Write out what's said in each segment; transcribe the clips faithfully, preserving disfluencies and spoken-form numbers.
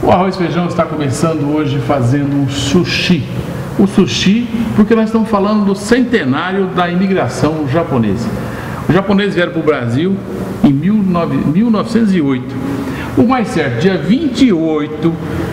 O Arroz e Feijão está começando hoje fazendo um sushi. O sushi, porque nós estamos falando do centenário da imigração japonesa. Os japoneses vieram para o Brasil em mil novecentos e oito. O mais certo, dia vinte e oito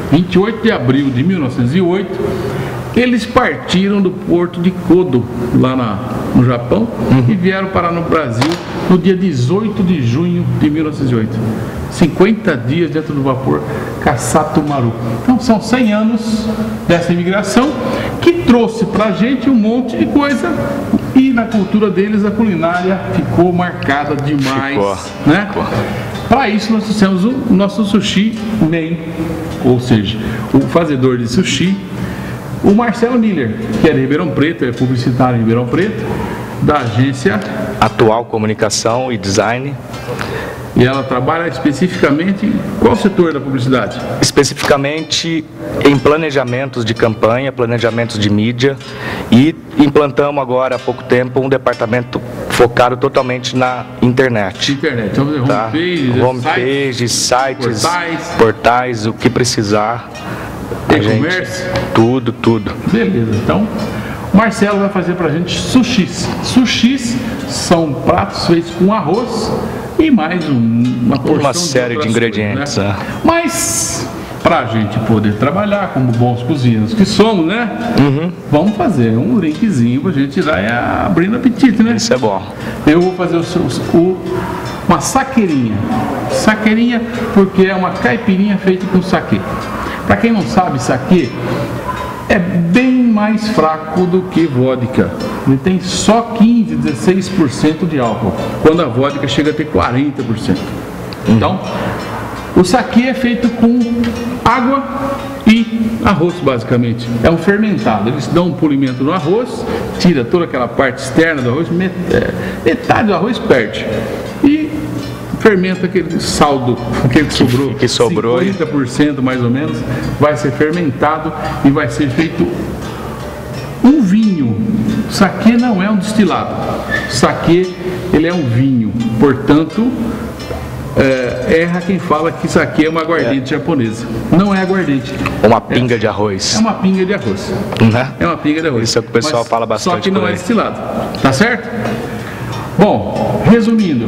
de abril de mil novecentos e oito, eles partiram do porto de Kodo, lá na, no Japão, uhum. e vieram parar no Brasil no dia dezoito de junho de mil novecentos e oito. cinquenta dias dentro do vapor Kassato Maru. Então são cem anos dessa imigração que trouxe pra gente um monte de coisa, e na cultura deles a culinária ficou marcada demais, ficou. né? Para isso nós fizemos o nosso sushi man, ou seja, o fazedor de sushi, o Marcelo Miller, que é de Ribeirão Preto, é publicitário em Ribeirão Preto, da agência Atual Comunicação e Design. E ela trabalha especificamente em qual setor da publicidade? Especificamente em planejamentos de campanha, planejamentos de mídia, e implantamos agora há pouco tempo um departamento focado totalmente na internet. Internet, então fazer tá? homepage, homepage, sites, portais. portais, o que precisar. E-commerce? Tudo, tudo. Beleza, então o Marcelo vai fazer pra gente sushis. Sushis são pratos feitos com arroz e mais um, uma porção uma série de, de ingredientes. Coisas, né? é. Mas pra gente poder trabalhar como bons cozinheiros que somos, né? Uhum. Vamos fazer um linkzinho pra gente ir lá abrindo apetite, né? Isso é bom. Eu vou fazer o, o, uma saqueirinha. Saqueirinha porque é uma caipirinha feita com saquê. Para quem não sabe, saquê é bem mais fraco do que vodka. Ele tem só quinze, dezesseis por cento de álcool, quando a vodka chega a ter quarenta por cento. Então, o saquê é feito com água e arroz, basicamente. É um fermentado. Eles dão um polimento no arroz, tira toda aquela parte externa do arroz, metade do arroz perde. E fermenta aquele saldo, aquele que sobrou, que sobrou cinquenta por cento mais ou menos, vai ser fermentado e vai ser feito um vinho. Saquê não é um destilado. Saquê, ele é um vinho. Portanto, é, erra quem fala que saquê é uma aguardente é. japonesa. Não é aguardente. Uma pinga é, de arroz. É uma pinga de arroz. Né? É uma pinga de arroz. Isso é o que o pessoal Mas, fala bastante. Só que não é destilado. Tá certo? Bom, resumindo,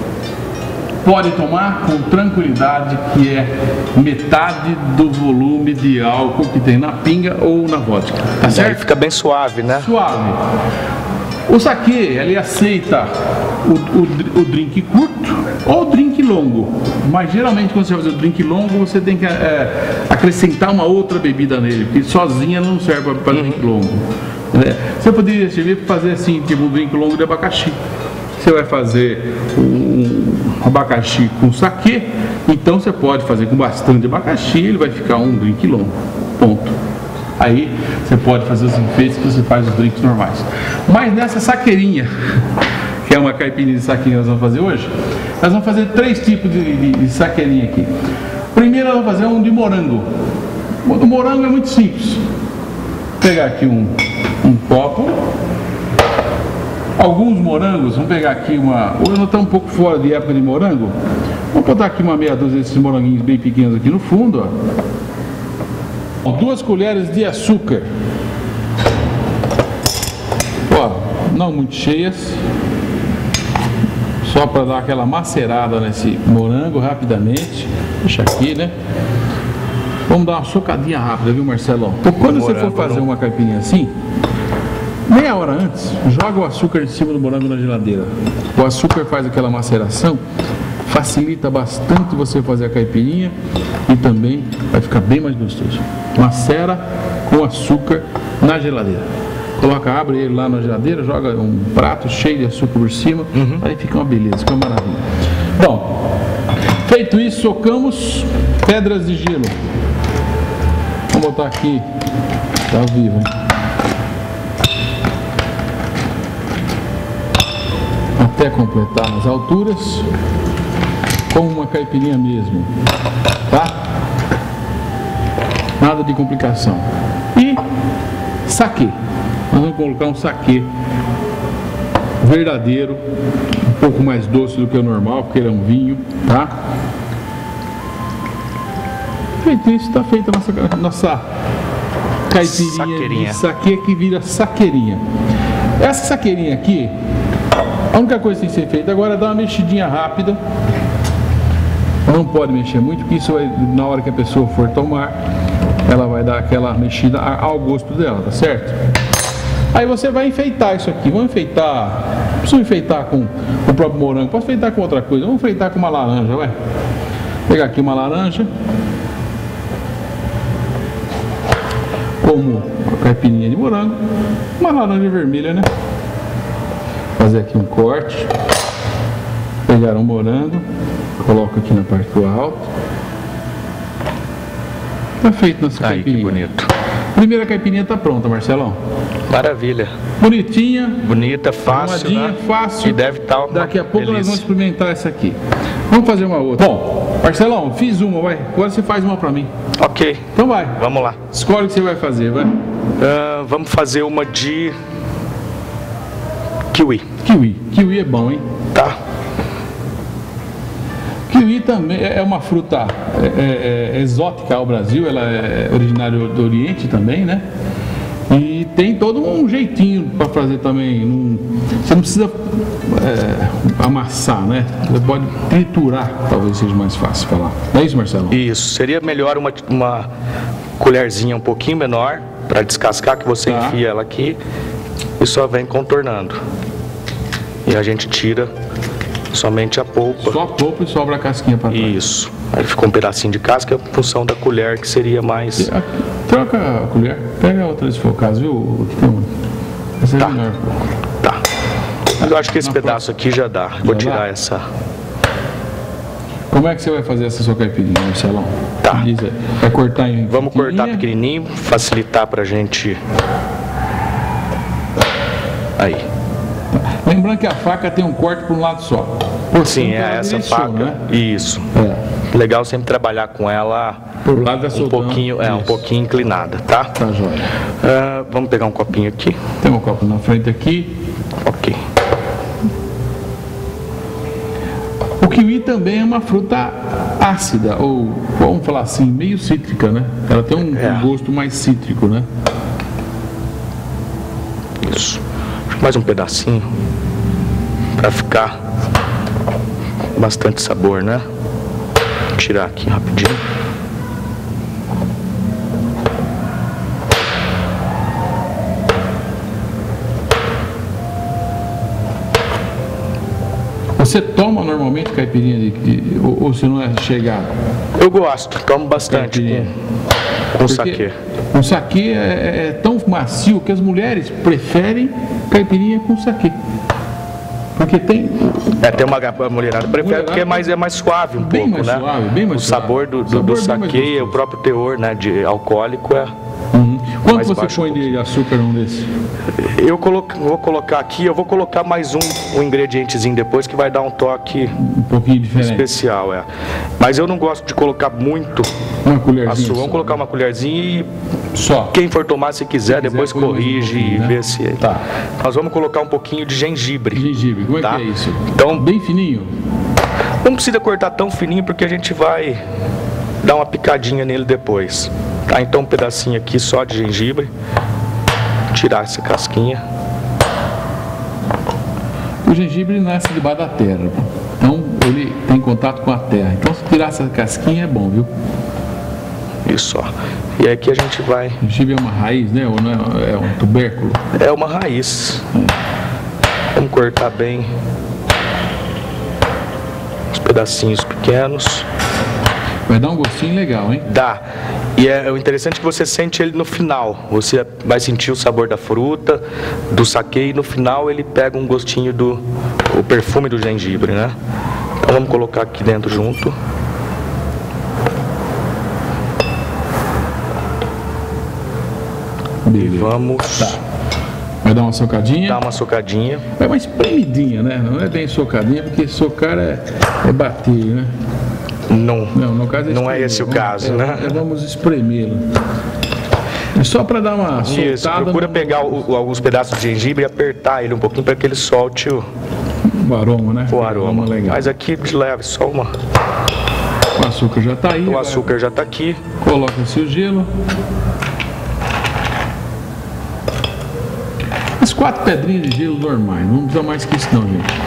pode tomar com tranquilidade, que é metade do volume de álcool que tem na pinga ou na vodka. Tá certo? Aí fica bem suave, né? Suave. O saquê, ele aceita o, o, o drink curto ou o drink longo. Mas geralmente quando você vai fazer o drink longo, você tem que é, acrescentar uma outra bebida nele, porque sozinha não serve para uhum. drink longo. Né? Você poderia servir para fazer assim, tipo um drink longo de abacaxi. Você vai fazer um abacaxi com saquê, então você pode fazer com bastante abacaxi, ele vai ficar um drink longo, ponto. Aí você pode fazer os enfeites que você faz os drinks normais. Mas nessa saqueirinha, que é uma caipirinha de saquinho que nós vamos fazer hoje, nós vamos fazer três tipos de, de, de saqueirinha aqui. Primeiro nós vamos fazer um de morango. O do morango é muito simples. Vou pegar aqui um, um copo. Alguns morangos, vamos pegar aqui uma... Hoje nós estamos um pouco fora de época de morango. Vamos botar aqui uma meia dúzia desses moranguinhos bem pequenos aqui no fundo, ó. Duas colheres de açúcar. Ó, não muito cheias. Só para dar aquela macerada nesse morango rapidamente. Deixa aqui, né? Vamos dar uma socadinha rápida, viu, Marcelão? Então, quando você for fazer uma caipirinha assim, meia hora antes, joga o açúcar em cima do morango na geladeira. O açúcar faz aquela maceração, facilita bastante você fazer a caipirinha e também vai ficar bem mais gostoso. Macera com açúcar na geladeira. Coloca, abre ele lá na geladeira, joga um prato cheio de açúcar por cima, uhum. aí fica uma beleza, fica uma maravilha. Bom, feito isso, socamos pedras de gelo. Vamos botar aqui, tá ao vivo, hein? Até completar as alturas, como uma caipirinha mesmo, tá? Nada de complicação. E saquê. Nós vamos colocar um saquê verdadeiro, um pouco mais doce do que o normal, porque ele é um vinho, tá? Feito isso, está feita a nossa, nossa caipirinha Saqueirinha. de saque que vira saqueirinha. Essa saqueirinha aqui, a única coisa que tem que ser feita agora é dar uma mexidinha rápida. Não pode mexer muito, porque isso vai, na hora que a pessoa for tomar, ela vai dar aquela mexida ao gosto dela, tá certo? Aí você vai enfeitar isso aqui. Vamos enfeitar, não precisa enfeitar com o próprio morango, posso enfeitar com outra coisa. Vamos enfeitar com uma laranja, vai. Vou pegar aqui uma laranja, como a caipirinha de morango, uma laranja vermelha, né? Fazer aqui um corte, pegar um morango, coloco aqui na parte do alto. Tá feito nossa Aí, caipirinha. que bonito. Primeira caipirinha tá pronta, Marcelão. Maravilha. Bonitinha, Bonita, fácil, arrumadinha, né? fácil. E deve estar Daqui a pouco nós delícia. vamos experimentar essa aqui. Vamos fazer uma outra. Bom, Marcelão, fiz uma, vai. Agora você faz uma pra mim. Ok, Então vai. vamos lá. Escolhe o que você vai fazer, vai. Ah, vamos fazer uma de kiwi, Kiwi. Kiwi é bom, hein? tá? Kiwi também é uma fruta é, é, é, exótica ao Brasil, ela é originária do Oriente também, né? E tem todo um jeitinho para fazer também. Num, você não precisa é, amassar, né? Você pode triturar, talvez seja mais fácil falar. Não é isso, Marcelo? Isso, seria melhor uma, uma colherzinha um pouquinho menor para descascar, que você Tá. enfia ela aqui e só vem contornando. E a gente tira somente a polpa. Só a polpa e sobra a casquinha para trás. Isso. Aí ficou um pedacinho de casca em função da colher, que seria mais... Aqui, troca a colher, pega a outra desfocada, viu? Aqui tem uma. Essa é Tá. menor. Tá. Mas eu acho que esse Na pedaço aqui já dá. Vou Já tirar dá? essa... Como é que você vai fazer essa sua caipirinha, Marcelão? Tá. Diz aí. Vai cortar em Vamos cortar pequenininha? pequenininho, facilitar pra gente... Aí. Lembrando que a faca tem um corte para um lado só. Por Sim, cima é ela essa direciona, faca. Né? Isso. É. Legal sempre trabalhar com ela Por lado da um soltando. pouquinho, é, um Isso. pouquinho inclinada, tá? Tá jóia. Ah, vamos pegar um copinho aqui. Tem um copo na frente aqui. Ok. O kiwi também é uma fruta ácida, ou vamos falar assim, meio cítrica, né? Ela tem um, É. um gosto mais cítrico, né? Isso. Mais um pedacinho para ficar bastante sabor, né? Vou tirar aqui rapidinho. Você toma normalmente caipirinha de, de- ou, ou se não é chegado? Eu gosto, tomo bastante Caipirinha. com, com saquê. O saquê é, é tão macio que as mulheres preferem caipirinha com saquê. Porque tem É, tem uma a mulherada prefere Mulherada porque é mais, é mais suave um bem pouco, mais né? suave, bem mais o sabor suave. do, do, O do sabor bem mais saquê, gostoso. o próprio teor, né, de alcoólico é... Uhum. Quanto mais você baixo um põe de açúcar num desse? Eu colo- vou colocar aqui, eu vou colocar mais um, um ingredientezinho depois que vai dar um toque Um pouquinho diferente. especial, é. Mas eu não gosto de colocar muito Uma colherzinha. açúcar. Vamos só, colocar né? uma colherzinha e Só. quem for tomar, se quiser, quiser, depois põe mais um corrige pouquinho, e né? vê se... Tá. Nós vamos colocar um pouquinho de gengibre. Gengibre, como é Tá. que é isso? Então- Bem fininho? Não precisa cortar tão fininho porque a gente vai dar uma picadinha nele depois. Tá, então um pedacinho aqui só de gengibre. Tirar essa casquinha. O gengibre nasce debaixo da terra. Então ele tem contato com a terra. Então se tirar essa casquinha é bom, viu? Isso, ó. E aqui a gente vai... O gengibre é uma raiz, né? Ou não é, é um tubérculo? É uma raiz. Vamos cortar bem os pedacinhos pequenos. Vai dar um gostinho legal, hein? Dá. E é o interessante é que você sente ele no final. Você vai sentir o sabor da fruta, do saquê, e no final ele pega um gostinho do o perfume do gengibre, né? Então vamos colocar aqui dentro junto. E Beleza. vamos Vai dar uma socadinha? dar uma socadinha. É uma espremidinha, né? Não é bem socadinha, porque socar é, é bater, né? Não, Não, no caso é não é espremer. esse o Vamos- caso, é, né? é, vamos espremê-lo. É só para dar uma soltada. Isso, procura no- pegar o- o- alguns pedaços de gengibre e apertar ele um pouquinho para que ele solte o, o aroma, né? o aroma. legal. Mas aqui de leve, só uma. O açúcar já está aí. O açúcar já está aqui. Coloca-se o gelo. As quatro pedrinhas de gelo normais, não precisa mais que isso não, gente.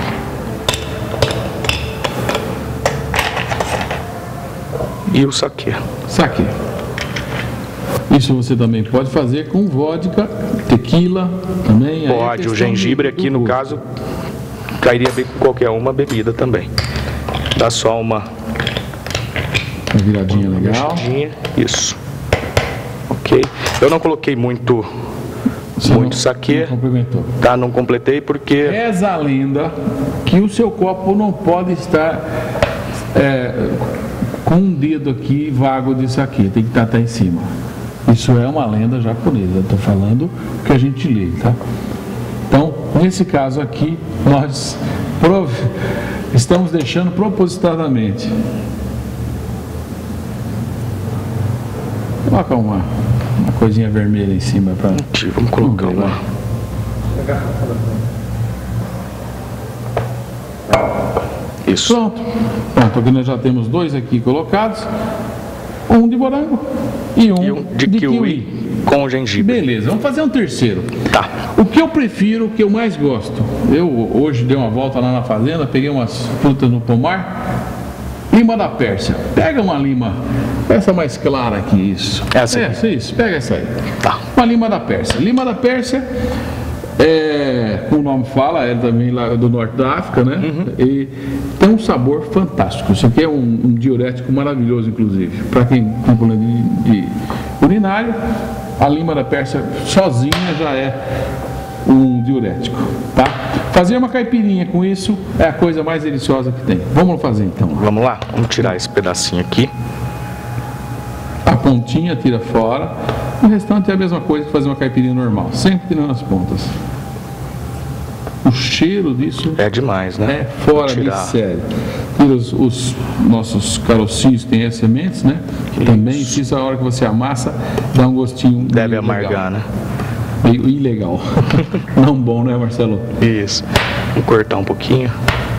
E o saquê. Saquê. Isso você também pode fazer com vodka, tequila, também. Pode, o gengibre do, do aqui no gosto. Caso cairia bem com qualquer uma bebida também. Dá só uma, uma viradinha legal. Mexidinha. Isso. Ok. Eu não coloquei muito, muito não, saquê. Não complementou. Tá, não completei porque... Reza a lenda que o seu copo não pode estar é, com um dedo aqui vago de saquê. Tem que estar até em cima. Isso é uma lenda japonesa. Estou falando o que a gente lê, tá? Então, nesse caso aqui, nós prov... estamos deixando propositadamente. Coloca uma, uma coisinha vermelha em cima para. Vamos colocar Vamos ver, uma. Isso. Pronto. Pronto, aqui nós já temos dois aqui colocados. Um de morango e um, e um de, de kiwi, kiwi com gengibre. Beleza, vamos fazer um terceiro. Tá. O que eu prefiro, o que eu mais gosto. Eu hoje dei uma volta lá na fazenda, peguei umas frutas no pomar. Lima da Pérsia. Pega uma lima, essa mais clara que isso. Essa é, isso, pega essa aí. Tá. Uma lima da Pérsia. Lima da Pérsia, é, como o nome fala, é também lá do norte da África, né? Uhum. E tem um sabor fantástico. Isso aqui é um, um diurético maravilhoso, inclusive. Para quem tem problema de, de urinário, a lima da Pérsia sozinha já é um diurético, tá? Fazer uma caipirinha com isso é a coisa mais deliciosa que tem. Vamos fazer então. Vamos lá? Vamos tirar esse pedacinho aqui. A pontinha tira fora. O restante é a mesma coisa que fazer uma caipirinha normal, sempre tirando as pontas. O cheiro disso é demais, né? É fora de série. Tira os, os nossos carocinhos, tem as sementes, né? Isso. Também, isso a hora que você amassa, dá um gostinho. Deve amargar, né? Meio ilegal. Não bom, né, Marcelo? Isso. Vou cortar um pouquinho.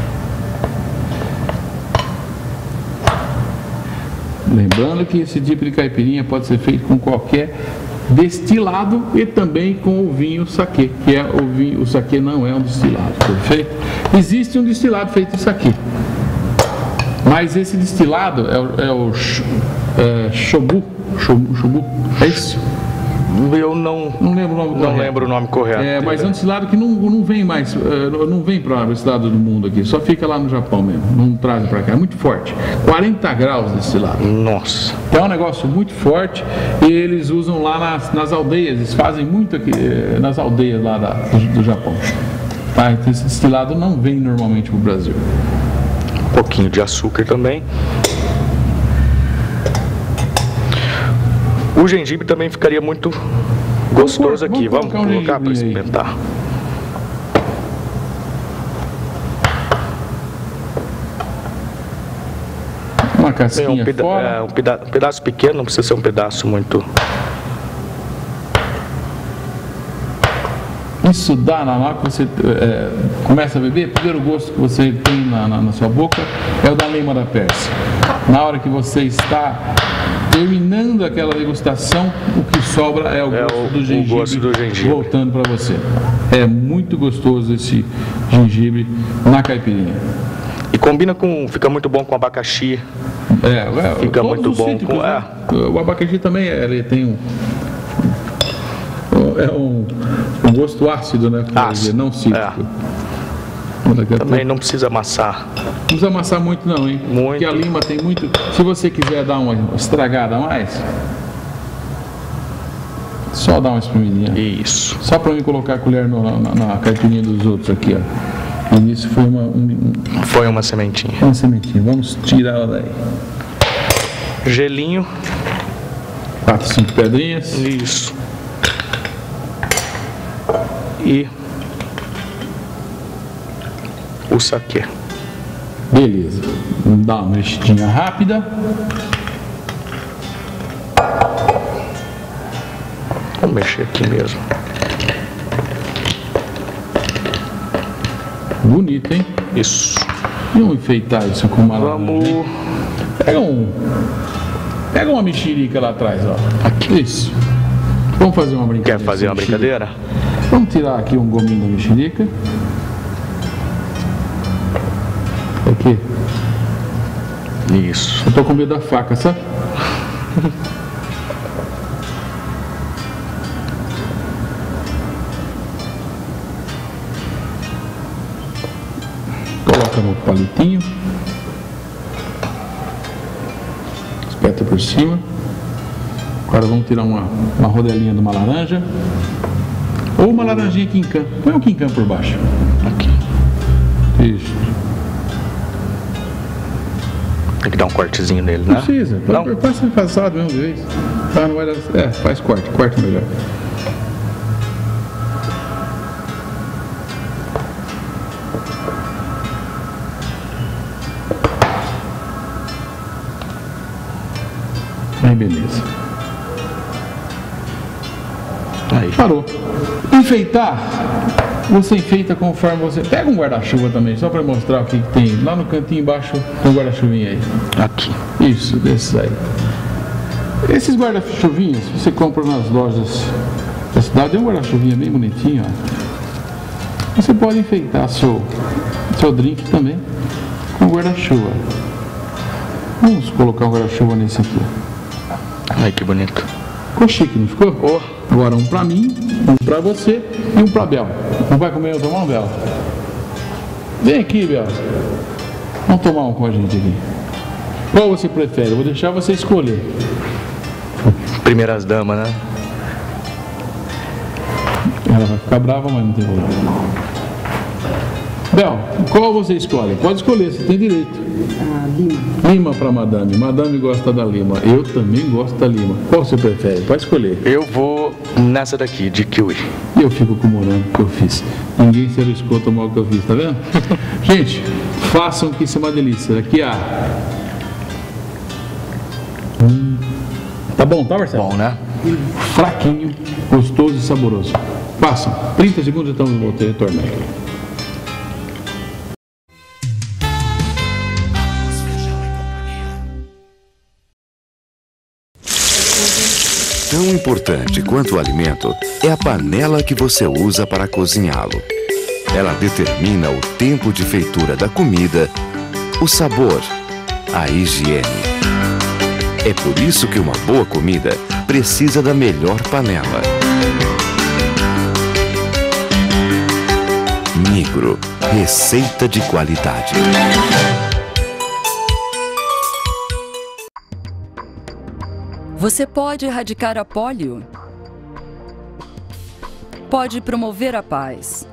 Lembrando que esse tipo de caipirinha pode ser feito com qualquer destilado e também com o vinho saquê, que é o vinho, o saquê não é um destilado, perfeito? Existe um destilado feito de saquê, mas esse destilado é o, é o é, shobu, shobu, shobu, é isso? Eu não, não lembro o nome não correto. lembro o nome correto. É, mas é um destilado que não, não vem mais, não vem para esse lado do mundo aqui, só fica lá no Japão mesmo, não trazem para cá, é muito forte, quarenta graus desse lado. Nossa. Então é um negócio muito forte e eles usam lá nas, nas aldeias, eles fazem muito aqui nas aldeias lá da, do, do Japão. Tá? Então esse destilado não vem normalmente para o Brasil. Um pouquinho de açúcar também. O gengibre também ficaria muito gostoso aqui. Vamos, vamos colocar para experimentar. Uma casquinha um, peda fora. É, um, peda um pedaço pequeno, não precisa ser um pedaço muito... Isso dá na hora que você é, começa a beber, o primeiro gosto que você tem na, na, na sua boca é o da lima da Pérsia. Na hora que você está terminando aquela degustação, o que sobra é o, é gosto, o, do gengibre, o gosto do gengibre voltando para você. É muito gostoso esse gengibre na caipirinha. E combina com, fica muito bom com abacaxi. É, é fica muito bom cítricos, com... Né? É. O abacaxi também ele tem um... É um, um gosto ácido, né? Ácido, dizer, não cítrico. É. Também não precisa amassar. Não precisa amassar muito não, hein? Muito. Porque a lima tem muito... Se você quiser dar uma estragada a mais, só dá uma espremidinha. Isso. Só para mim colocar a colher no, na, na caipirinha dos outros aqui, ó. E isso foi uma... Um, foi uma sementinha. Uma sementinha. Vamos tirar ela daí. Gelinho. Quatro, cinco pedrinhas. Isso. E o saquê. Beleza. Vamos dar uma mexidinha rápida. Vamos mexer aqui mesmo. Bonito, hein? Isso. E vamos enfeitar isso com maravilha. Vamos. Pega um. Pega uma mexerica lá atrás, ó. Aqui. Isso. Vamos fazer uma brincadeira. Quer fazer uma brincadeira? Vamos tirar aqui um gominho da mexerica. Aqui. Isso. Eu tô com medo da faca, sabe? Coloca no palitinho. Espeta por cima. Agora vamos tirar uma, uma rodelinha de uma laranja. Ou uma laranjinha quincan. Põe um quincan por baixo. Aqui. Isso. Tem que dar um cortezinho nele, né? Não precisa. Não? Faz passado mesmo de vez. Tá, não vai dar... É, faz corte. Corte melhor. Aí, beleza. Aí. Parou. Enfeitar, você enfeita conforme você... Pega um guarda-chuva também, só para mostrar o que, que tem. Lá no cantinho embaixo tem um guarda-chuvinha aí. Aqui. Isso, desses aí. Esses guarda-chuvinhos você compra nas lojas da cidade. É um guarda-chuvinha bem bonitinho, ó. Você pode enfeitar seu, seu drink também com guarda-chuva. Vamos colocar um guarda-chuva nesse aqui. Ai, que bonito. Ficou chique, não ficou? Oh. Agora um pra mim, um pra você e um pra Bel. Não vai comer outra mão, Bel? Vem aqui, Bel. Vamos tomar um com a gente aqui. Qual você prefere? Eu vou deixar você escolher. Primeiras damas, né? Ela vai ficar brava, mas não tem problema. Bel, qual você escolhe? Pode escolher, você tem direito. Ah, lima. Lima para madame. Madame gosta da lima. Eu também gosto da lima. Qual você prefere? Pode escolher. Eu vou nessa daqui, de kiwi. E eu fico com o morango que eu fiz. Ninguém se arriscou a tomar o que eu fiz, tá vendo? Gente, façam que isso é uma delícia. Aqui, a... Hum. Tá bom, tá, Marcelo? Bom, né? Fraquinho, gostoso e saboroso. Passam. trinta segundos e estamos no retorno. Tão importante quanto o alimento é a panela que você usa para cozinhá-lo. Ela determina o tempo de feitura da comida, o sabor, a higiene. É por isso que uma boa comida precisa da melhor panela. Migro, receita de qualidade. Você pode erradicar a polio? Pode promover a paz?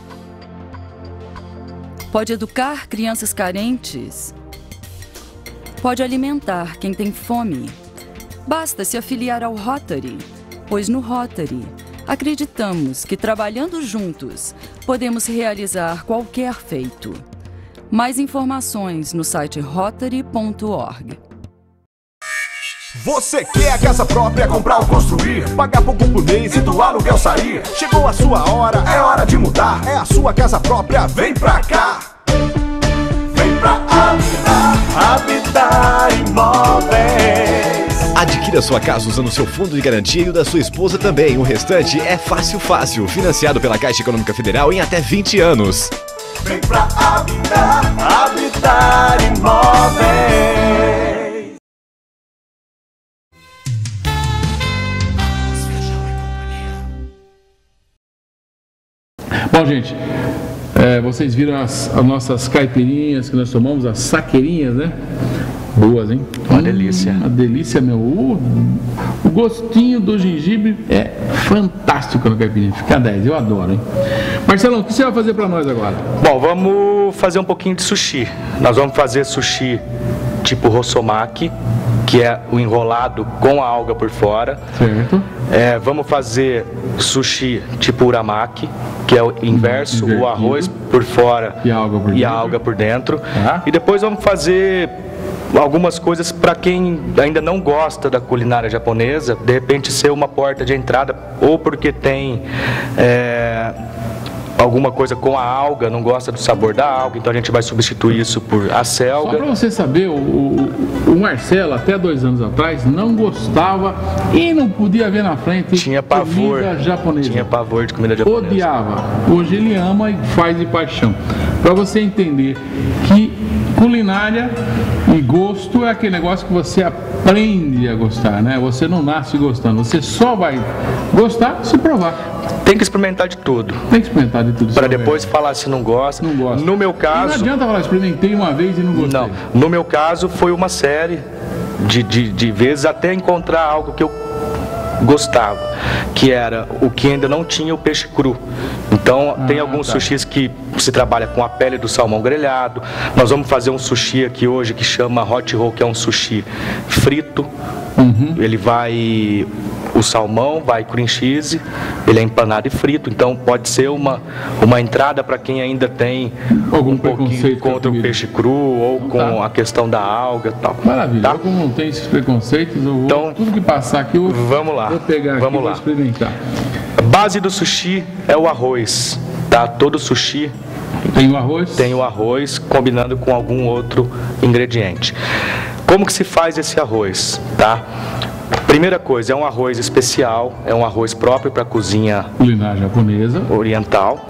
Pode educar crianças carentes? Pode alimentar quem tem fome? Basta se afiliar ao Rotary, pois no Rotary acreditamos que trabalhando juntos podemos realizar qualquer feito. Mais informações no site rotary ponto org. Você quer a casa própria, comprar ou construir? Pagar pouco por mês e do aluguel sair? Chegou a sua hora, é hora de mudar. É a sua casa própria, vem pra cá. Vem pra Habitat, Habitat Imóveis. Adquira sua casa usando seu fundo de garantia e o da sua esposa também. O restante é fácil, fácil. Financiado pela Caixa Econômica Federal em até vinte anos. Vem pra Habitat, Habitat Imóveis. Bom, gente, é, vocês viram as, as nossas caipirinhas que nós tomamos, as saqueirinhas, né? Boas, hein? Uma delícia. Uma delícia, meu. O, o gostinho do gengibre é fantástico no caipirinha. Fica dez, eu adoro, hein? Marcelão, o que você vai fazer para nós agora? Bom, vamos fazer um pouquinho de sushi. Nós vamos fazer sushi tipo rossomaki, que é o enrolado com a alga por fora. Certo. É, vamos fazer sushi tipo uramaki, que é o inverso, Invertido. o arroz por fora E a alga por e a dentro. alga por dentro. Tá. E depois vamos fazer algumas coisas para quem ainda não gosta da culinária japonesa, de repente ser uma porta de entrada, ou porque tem é, alguma coisa com a alga, não gosta do sabor da alga, então a gente vai substituir isso por a Só selga. para você saber, o, o, o Marcelo, até dois anos atrás, não gostava e não podia ver na frente Tinha pavor, comida japonesa. tinha pavor de comida japonesa. Odiava. Hoje ele ama e faz de paixão. Para você entender que culinária e gosto é aquele negócio que você aprende a gostar, né? Você não nasce gostando, você só vai gostar se provar. Tem que experimentar de tudo, Tem que experimentar de tudo. para seu depois velho. falar se não gosta. Não gosta. No meu E não caso, adianta falar, experimentei uma vez e não gostei. não. No meu caso foi uma série de, de, de vezes até encontrar algo que eu gostava, que era o que ainda não tinha o peixe cru. Então Ah, tem alguns tá. sushis que se trabalha com a pele do salmão grelhado. Nós vamos fazer um sushi aqui hoje que chama hot roll, que é um sushi frito. Uhum. Ele vai o salmão, vai cream cheese, ele é empanado e frito, então pode ser uma, uma entrada para quem ainda tem Algum um pouquinho preconceito com a contra o comida. peixe cru ou Então com tá. a questão da alga e tal. Maravilha. Tá? Eu, como não tenho esses preconceitos, eu vou, Então, tudo que passar aqui, eu vamos lá, vou pegar vamos aqui e vou lá. experimentar. A base do sushi é o arroz, tá? Todo sushi Tem o arroz? tem o arroz combinando com algum outro ingrediente. Como que se faz esse arroz, tá? Primeira coisa, é um arroz especial, é um arroz próprio para a cozinha Culinária japonesa. oriental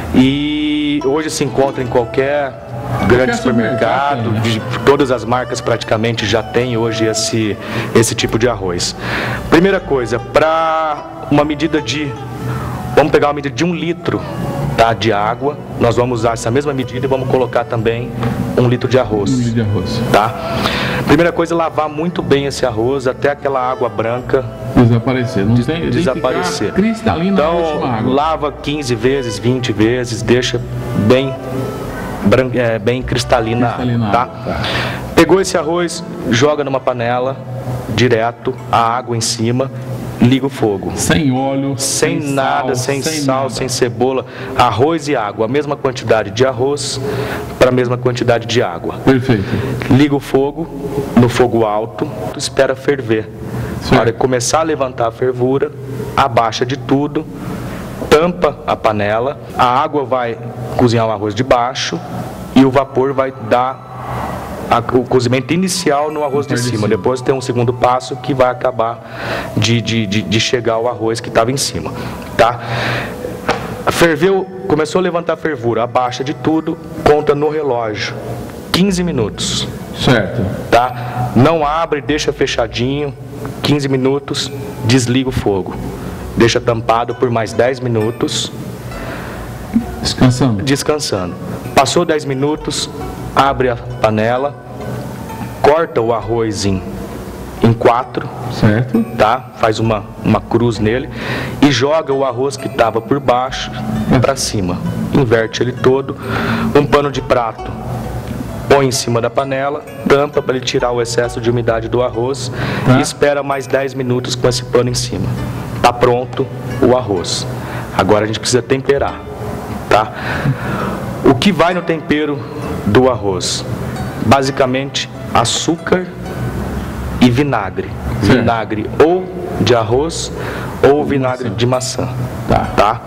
e hoje se encontra em qualquer grande Qualquer supermercado, supermercado tem, de- todas as marcas praticamente já têm hoje esse, esse tipo de arroz. Primeira coisa, para uma medida de, vamos pegar uma medida de um litro, tá, de água, nós vamos usar essa mesma medida e vamos colocar também um litro de arroz. Um litro de arroz. Tá? Primeira coisa, lavar muito bem esse arroz até aquela água branca Desaparecer. Não tem, tem que desaparecer. ficar cristalina na última Então, água. lava quinze vezes, vinte vezes, deixa bem, bran- é, bem cristalina, a água, Cristalina tá? água, tá. Pegou esse arroz, joga numa panela, direto, a água em cima, liga o fogo. Sem óleo, Sem nada, sem, sal, nada. sem cebola, arroz e água, a mesma quantidade de arroz para a mesma quantidade de água. Perfeito. Liga o fogo, no fogo alto, espera ferver. Certo. Na hora que começar a levantar a fervura, abaixa de tudo, tampa a panela, a água vai cozinhar o arroz de baixo e o vapor vai dar a- o cozimento inicial no arroz de De cima. cima. Depois tem um segundo passo que vai acabar de, de, de, de chegar o arroz que estava em cima. Tá? Ferveu, começou a levantar a fervura, abaixa de tudo, conta no relógio. quinze minutos. Certo. Tá? Não abre, deixa fechadinho, quinze minutos, desliga o fogo. Deixa tampado por mais dez minutos, Descansando. descansando. Passou dez minutos, abre a panela, corta o arroz em, em quatro, Certo. tá? Faz uma, uma cruz nele e joga o arroz que estava por baixo para cima. Inverte ele todo, um pano de prato. Põe em cima da panela, tampa para ele tirar o excesso de umidade do arroz Tá. e espera mais dez minutos com esse pano em cima. Tá pronto o arroz. Agora a gente precisa temperar, tá? O que vai no tempero do arroz? Basicamente açúcar e vinagre. Certo. Vinagre ou de arroz ou vinagre maçã. de maçã, Tá. tá?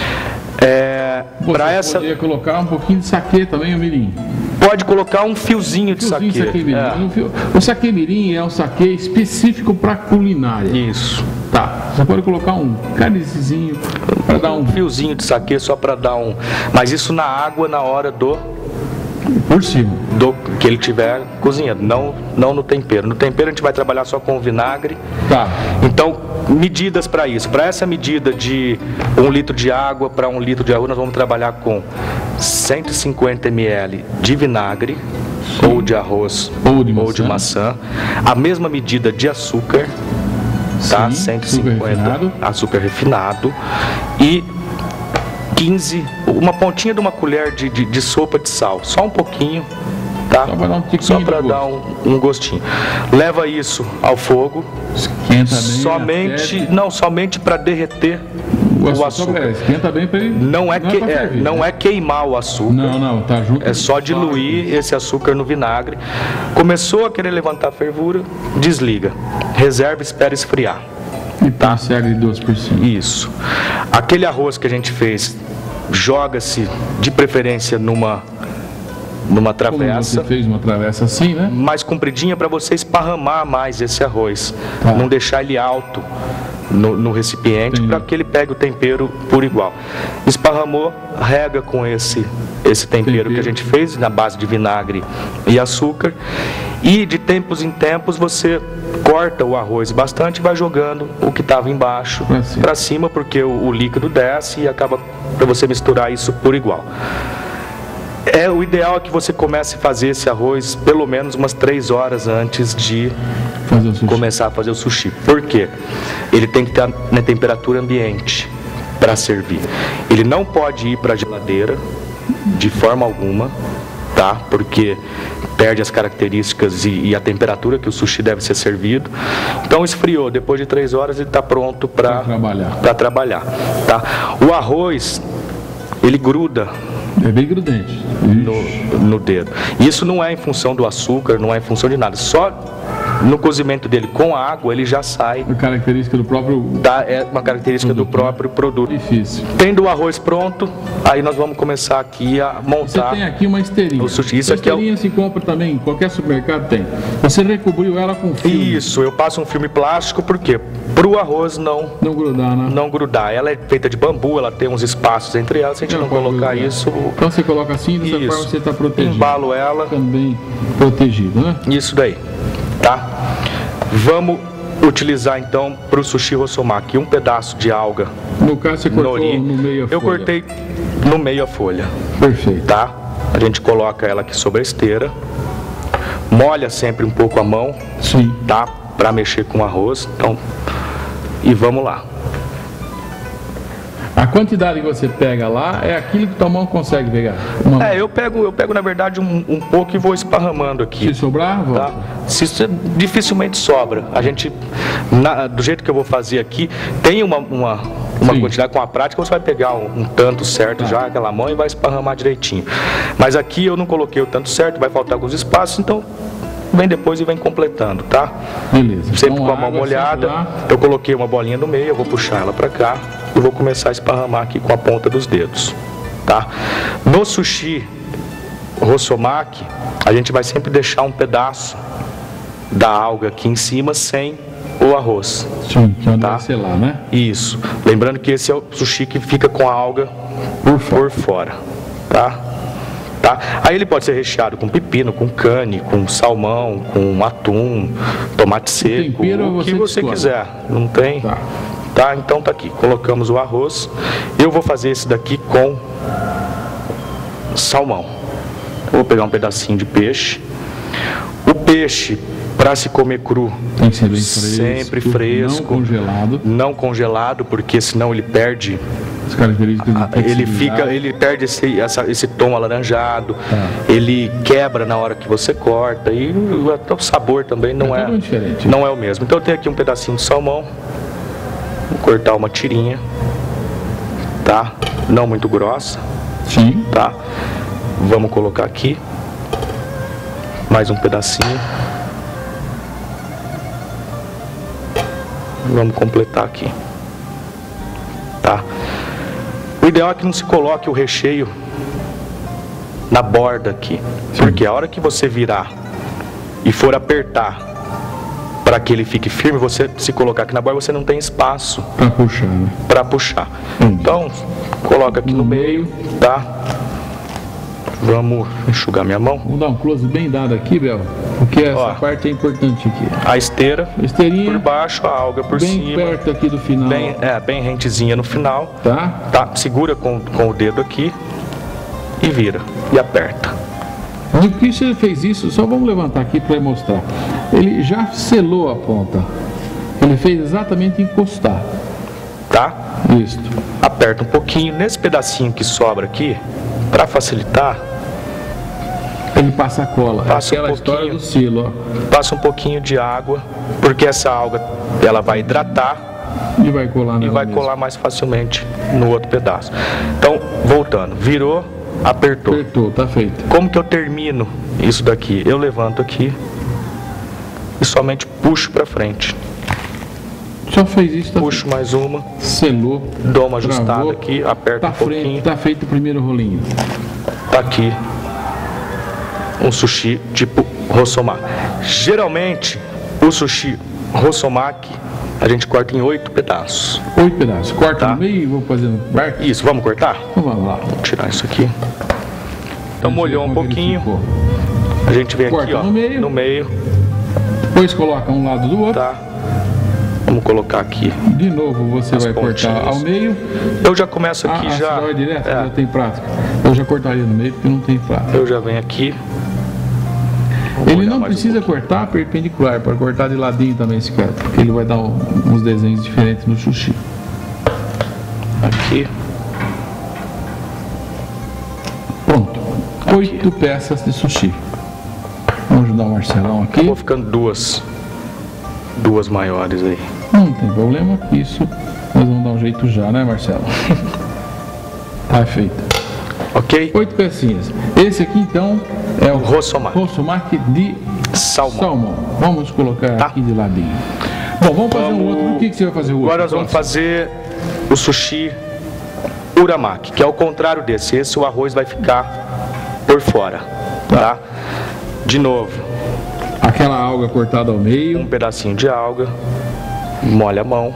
É, Você para essa poderia colocar um pouquinho de saquê também, o mirim. pode colocar um fiozinho de Fiozinho de saquê. saquê mirim. É. No fio- O saquê mirim é um saquê específico para culinária. Isso. Tá. Você pode colocar um cálicezinho para dar um Um fiozinho de saquê só para dar um. Mas isso na água na hora do, por cima. do que ele tiver cozinhando, não, não no tempero. No tempero a gente vai trabalhar só com o vinagre. Tá. Então, medidas para isso. Para essa medida de um litro de água para um litro de arroz, nós vamos trabalhar com cento e cinquenta mililitros de vinagre, ou de arroz, Ou de maçã. maçã. A mesma medida de açúcar, tá? Sim, cento e açúcar cinquenta refinado. açúcar refinado. E quinze, uma pontinha de uma colher de, de, de sopa de sal, só um pouquinho, tá? Só pra dar um tiquinho Só de para gosto. dar um, um gostinho. Leva isso ao fogo, Esquenta bem. somente, até- não, somente para derreter o o açúcar. açúcar. É, esquenta bem para ele. Não é, que, pra é, ferver, não né? é queimar o açúcar. Não, não, tá junto. É só diluir esse açúcar no vinagre. Começou a querer levantar a fervura, desliga. Reserva e espera esfriar. E tá. Segue de duas por cima. Isso. Aquele arroz que a gente fez joga-se de preferência numa, numa travessa. Como você fez uma travessa assim, né? Mais compridinha para você esparramar mais esse arroz. Tá. Não deixar ele alto no, no recipiente para que ele pegue o tempero por igual. Esparramou, rega com esse, esse tempero, tempero que a gente fez na base de vinagre e açúcar. E de tempos em tempos você corta o arroz bastante e vai jogando o que estava embaixo para cima. cima, porque o, o líquido desce e acaba para você misturar isso por igual. É, o ideal é que você comece a fazer esse arroz pelo menos umas três horas antes de começar a fazer o sushi. Por quê? Ele tem que estar na temperatura ambiente para servir. Ele não pode ir para a geladeira de forma alguma, tá? Porque perde as características e, e a temperatura que o sushi deve ser servido. Então esfriou, depois de três horas ele está pronto para trabalhar. Para trabalhar, tá? O arroz, ele gruda. É bem grudente. No, no dedo. Isso não é em função do açúcar, não é em função de nada. Só no cozimento dele com a água ele já sai. Uma característica do próprio. Tá, é uma característica produto, do próprio né? produto. Difícil. Tendo o arroz pronto, aí nós vamos começar aqui a montar. Você tem aqui uma esteirinha. O sushi. Isso a esteirinha aqui é o... se compra também, em qualquer supermercado tem. Você recobriu ela com filme. Isso, eu passo um filme plástico, por quê? Para o arroz não, não grudar, né? Não grudar. Ela é feita de bambu, ela tem uns espaços entre elas. Se a gente não, não colocar grudar. isso. Então você coloca assim, dessa isso. forma você está protegido. Embalo ela. Também protegido, né? Isso daí, tá? Vamos utilizar então para o sushi rossomaki um pedaço de alga. No caso você cortou nori. no meio a folha. Eu cortei no meio a folha. Perfeito. Tá? A gente coloca ela aqui sobre a esteira. Molha sempre um pouco a mão. Sim. Tá? Para mexer com o arroz. Então, e vamos lá. A quantidade que você pega lá é aquilo que tua mão consegue pegar? Uma... É, eu pego, eu pego na verdade um, um pouco e vou esparramando aqui. Se sobrar, volta. Tá? Se, dificilmente sobra. A gente, na, do jeito que eu vou fazer aqui, tem uma, uma, uma quantidade com a prática, você vai pegar um, um tanto certo tá. já, aquela mão, e vai esparramar direitinho. Mas aqui eu não coloquei o tanto certo, vai faltar alguns espaços, então vem depois e vem completando, tá? Beleza. Sempre então, com a mão molhada. Eu coloquei uma bolinha no meio, eu vou puxar ela pra cá e vou começar a esparramar aqui com a ponta dos dedos, tá? No sushi rossomaki, a gente vai sempre deixar um pedaço da alga aqui em cima sem o arroz. Sim, que tá? Vai selar, né? Isso. Lembrando que esse é o sushi que fica com a alga por fora, por fora tá? Tá? Aí ele pode ser recheado com pepino, com cane, com salmão, com atum, tomate seco, tempero, o que você, você quiser. Não tem? Tá. Tá? Então tá aqui. Colocamos o arroz. Eu vou fazer esse daqui com salmão. Eu vou pegar um pedacinho de peixe. O peixe, para se comer cru, tem que ser bem fresco, sempre fresco, não congelado. Não congelado, porque senão ele perde as características de ele fica, ele perde esse, essa, esse tom alaranjado, tá. Ele quebra na hora que você corta e até o sabor também não é, é não é o mesmo. Então eu tenho aqui um pedacinho de salmão, vou cortar uma tirinha, tá? Não muito grossa. Sim. Tá? Vamos colocar aqui mais um pedacinho. Vamos completar aqui, tá? O ideal é que não se coloque o recheio na borda aqui, sim, porque a hora que você virar e for apertar para que ele fique firme, você se colocar aqui na borda, você não tem espaço para puxar, né? Para puxar. Hum. Então, coloca aqui no, no meio, tá? Vamos enxugar minha mão. Vamos dar um close bem dado aqui, Bel, porque essa Ó, parte é importante aqui. A esteira, esteirinha por baixo, a alga por bem cima. Bem perto aqui do final. Bem, é, bem rentezinha no final. Tá. Tá. Segura com, com o dedo aqui e vira. E aperta. Por que você fez isso? Só vamos levantar aqui para mostrar. Ele já selou a ponta. Ele fez exatamente encostar. Tá? Isso. Aperta um pouquinho. Nesse pedacinho que sobra aqui, para facilitar, ele passa a cola. Passa Aquela um história do silo, ó. Passa um pouquinho de água, porque essa alga ela vai hidratar e vai colar, e vai colar mais facilmente no outro pedaço. Então, voltando, virou, apertou. Apertou, tá feito. Como que eu termino isso daqui? Eu levanto aqui e somente puxo para frente. Só fez isso, tá Puxo feito. mais uma. Selou. Dou uma ajustada travou, aqui, aperto tá um pouquinho. Feito, tá feito o primeiro rolinho. Tá aqui um sushi tipo Rossomaki. Geralmente, o sushi Rossomaki a gente corta em oito pedaços. Oito pedaços. Corta Tá. no meio e vou fazendo barco. Isso, vamos cortar? Então vamos lá. Vou tirar isso aqui. Então molhou um Como ele pouquinho. ficou. A gente vem Corta aqui, ó, no meio. no meio, Depois coloca um lado do outro. tá? Vamos colocar aqui. De novo você As vai cortar pontinhas. ao meio. Eu já começo aqui Ah, já. você vai direto, é, já tem prática. Eu já cortaria no meio porque não tem prática. eu já venho aqui. Vou Ele molhar não mais um precisa pouquinho. cortar perpendicular, pode cortar de ladinho também se quer, porque ele vai dar um- uns desenhos diferentes no sushi. Aqui. Pronto. Oito peças de sushi. Vamos ajudar o Marcelão aqui. Acabou ficando duas. Duas maiores aí. Não tem problema, isso nós vamos dar um jeito já, né, Marcelo? Tá feito. Ok? Oito pecinhas. Esse aqui então é o Rossomaki. Rossomaki de Salmão. salmão. Vamos colocar Tá. aqui de ladinho. Bom, vamos fazer um Vamos- outro. O que, que você vai fazer o outro? Agora nós vamos fazer o sushi uramaki, que é o contrário desse. Esse o arroz vai ficar por fora, tá? De novo, Aquela alga cortada ao meio. um pedacinho de alga, molha a mão,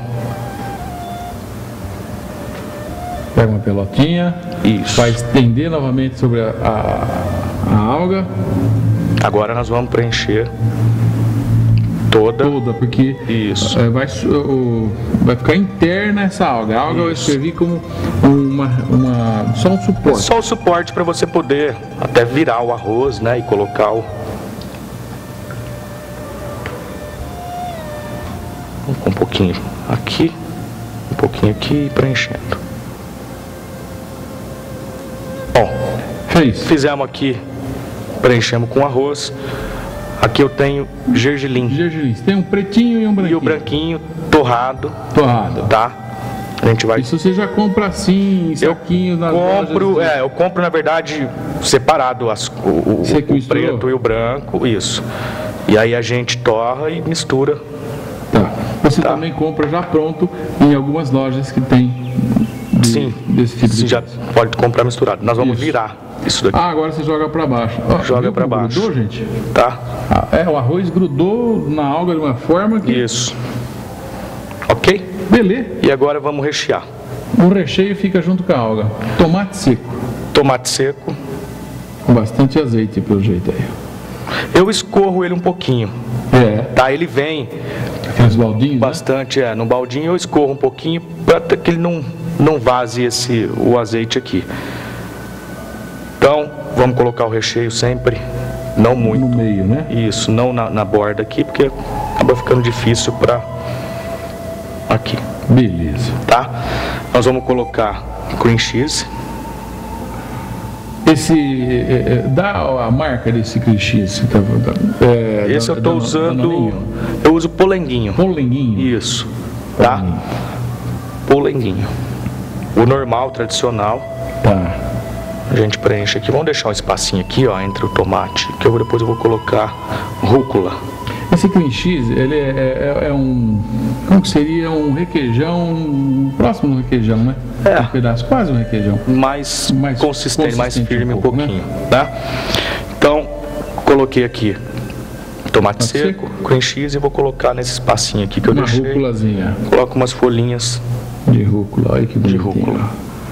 Pega uma pelotinha. isso. Vai estender novamente sobre a, a, a alga Agora nós vamos preencher toda. toda, porque Isso. é, vai, su- o- vai ficar interna essa alga. A alga vai Isso. servir como uma, uma, só um suporte. Só o suporte para você poder até virar o arroz, né, e colocar o um pouquinho aqui, um pouquinho aqui e preenchendo. Bom, Fez. fizemos aqui, preenchemos com arroz. Aqui eu tenho gergelim Gergelim. Tem um pretinho e um e branquinho. o branquinho torrado, Torrado. tá? A gente vai. Isso você já compra assim, em Eu saquinho nas compro, lojas. é, eu compro na verdade separado as, o, o- Você que o misturou? preto e o branco, isso. E aí a gente torra e mistura. Tá. Você Tá. também compra já pronto em algumas lojas que tem de- Sim, desse tipo sim, de já coisa. pode comprar misturado. Nós vamos Isso. virar isso daqui, Ah, agora você joga pra baixo. Ó, Joga viu pra como baixo. Grudou, gente? tá? Ah, é, o arroz grudou na alga de uma forma que... Isso. Ok? Beleza. E agora vamos rechear. O recheio fica junto com a alga. Tomate seco. Tomate seco. Com bastante azeite, pelo jeito aí. Eu escorro ele um pouquinho, É. tá? Ele vem Aqueles baldinhos, né? bastante, é, no baldinho eu escorro um pouquinho para que ele não, não vaze esse, o azeite aqui. Então, vamos colocar o recheio sempre, não muito. No meio, né? Isso, não na, na borda aqui, porque acaba ficando difícil para aqui, Beleza. tá? Nós vamos colocar cream cheese. Esse... É, é, dá a marca desse cream cheese. Tá, tá, é, Esse eu da- estou da- usando, Danoninho. eu uso polenguinho. Polenguinho. Isso, tá? Polenguinho. O normal, tradicional, Tá. a gente preenche aqui. Vamos deixar um espacinho aqui, ó, entre o tomate, que eu vou- depois eu vou colocar rúcula. Esse cream cheese, ele é, é- é um... Como que seria? Um requeijão... Próximo do requeijão, né? É. Um pedaço, quase um requeijão. Mais, Mais consistente, mais consistente firme um um pouco, pouquinho, tá? Então, coloquei aqui tomate Tomate seco, seco. cream cheese e vou colocar nesse espacinho aqui que eu Uma deixei. rúculazinha Coloco umas folhinhas de rúcula. Olha que de bonitinho. rúcula.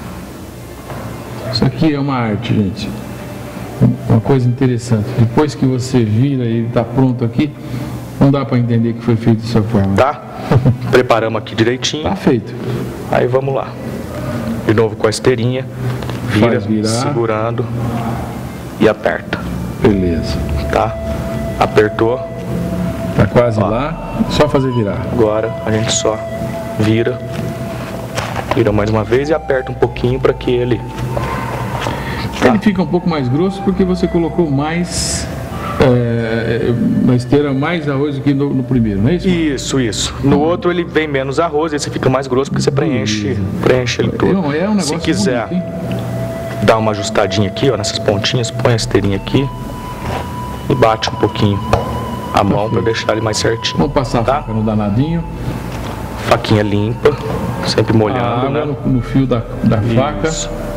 Isso aqui é uma arte, gente. Uma coisa interessante. Depois que você vira e está pronto aqui, não dá para entender que foi feito dessa forma. Tá? Preparamos aqui direitinho. Tá feito. Aí vamos lá. De novo com a esteirinha. Vira, Faz virar. segurando e aperta, Beleza. tá? Apertou. Tá quase Ó. lá. Só fazer virar. Agora a gente só vira. Vira mais uma vez e aperta um pouquinho para que ele... Tá. Ele fica um pouco mais grosso porque você colocou mais... É, na esteira mais arroz do que no, no primeiro, não é isso? Isso, isso. No outro ele vem menos arroz, esse fica mais grosso porque você preenche, preenche ele todo. Não, é um negócio Se quiser bonito, hein? dar uma ajustadinha aqui, ó, nessas pontinhas, põe a esteirinha aqui e bate um pouquinho a mão para deixar ele mais certinho. Vamos passar a Tá? faca no danadinho. Faquinha limpa, sempre molhando, a água né? no, no fio da, da faca.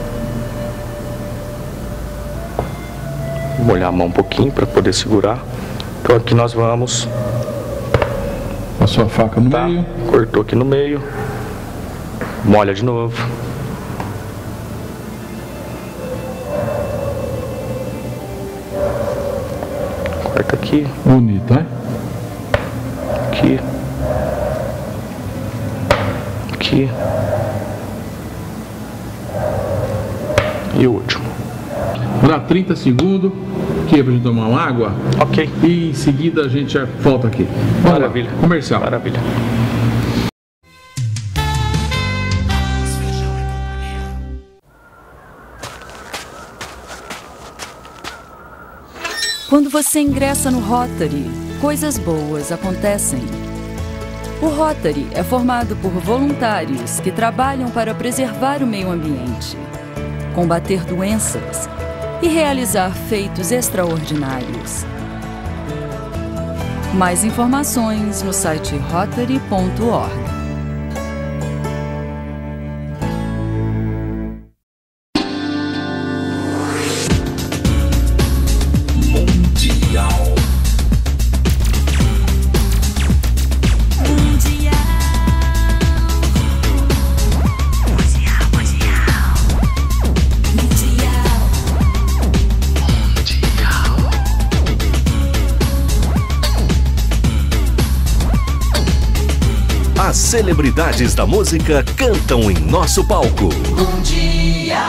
Molhar a mão um pouquinho para poder segurar. Então aqui nós vamos... Passou a faca no tá, meio. cortou aqui no meio. Molha de novo. Corta aqui. Bonito, né? Aqui. Aqui. E o último. Vou dar trinta segundos, que é pra gente tomar uma água. Ok. E em seguida a gente já volta aqui. Vamos Maravilha. lá. Comercial. Maravilha. Quando você ingressa no Rotary, coisas boas acontecem. O Rotary é formado por voluntários que trabalham para preservar o meio ambiente, combater doenças e realizar feitos extraordinários. Mais informações no site rotary ponto org. As celebridades da música cantam em nosso palco. Mundial.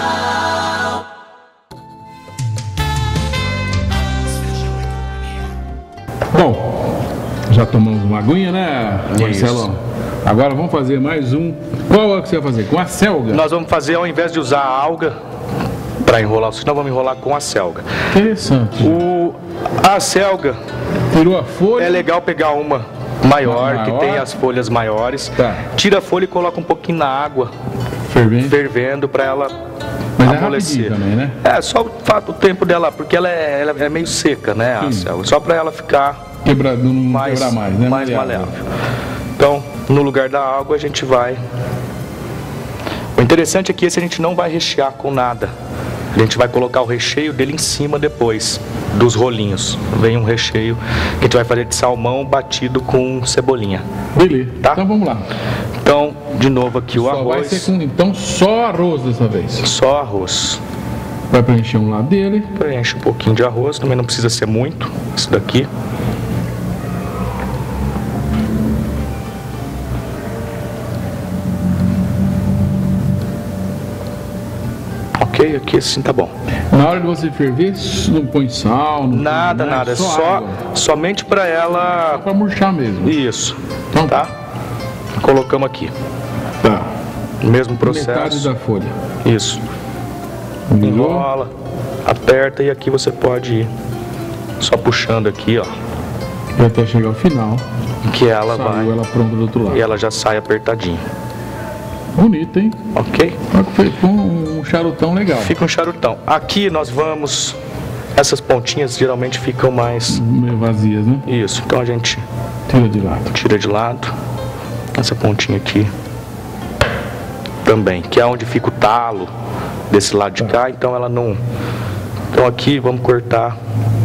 Bom, já tomamos uma aguinha, né, Marcelo? Agora vamos fazer mais um. Qual é o que você vai fazer? Com a selga? Nós vamos fazer, ao invés de usar a alga para enrolar o sushi, nós vamos enrolar com a selga. Interessante. O, a selga, Tirou a folha? é legal pegar uma maior, Uma que maior. tem as folhas maiores. Tá. Tira a folha e coloca um pouquinho na água, Fervente. fervendo, para ela Mas é amolecer. rapidinho também, né? É, só o fato, o tempo dela, porque ela é, ela é meio seca, né, a Sim. selga. Só para ela ficar Quebra, não mais, quebrar mais, né? mais maleável. Então, no lugar da água, a gente vai... O interessante é que esse a gente não vai rechear com nada. A gente vai colocar o recheio dele em cima depois, dos rolinhos. Vem um recheio que a gente vai fazer de salmão batido com cebolinha. Beleza. Tá? Então vamos lá. Então, de novo aqui o Só vai arroz. ser com, então, só arroz dessa vez. Só arroz. Vai preencher um lado dele. Preenche um pouquinho de arroz, também não precisa ser muito, isso daqui. Ok, aqui assim tá bom. Na hora de você ferver, não põe sal, não Nada, põe nada, é só, só, água. somente para ela. Pra murchar mesmo. Isso, Então tá? Colocamos aqui. Tá. Mesmo Metade processo. da folha. Isso. Virou. Enrola, aperta e aqui você pode ir só puxando aqui, ó, E até chegar ao final. que ela Saiu vai ela pronta do outro lado. e ela já sai apertadinha. Bonito, hein? Ok? Olha que Ficou um charutão legal. Fica um charutão. Aqui nós vamos, essas pontinhas geralmente ficam mais Meio vazias, né? isso. Então a gente Tira de lado. tira de lado. Essa pontinha aqui também, que é onde fica o talo desse lado de cá, então ela não. Então aqui vamos cortar.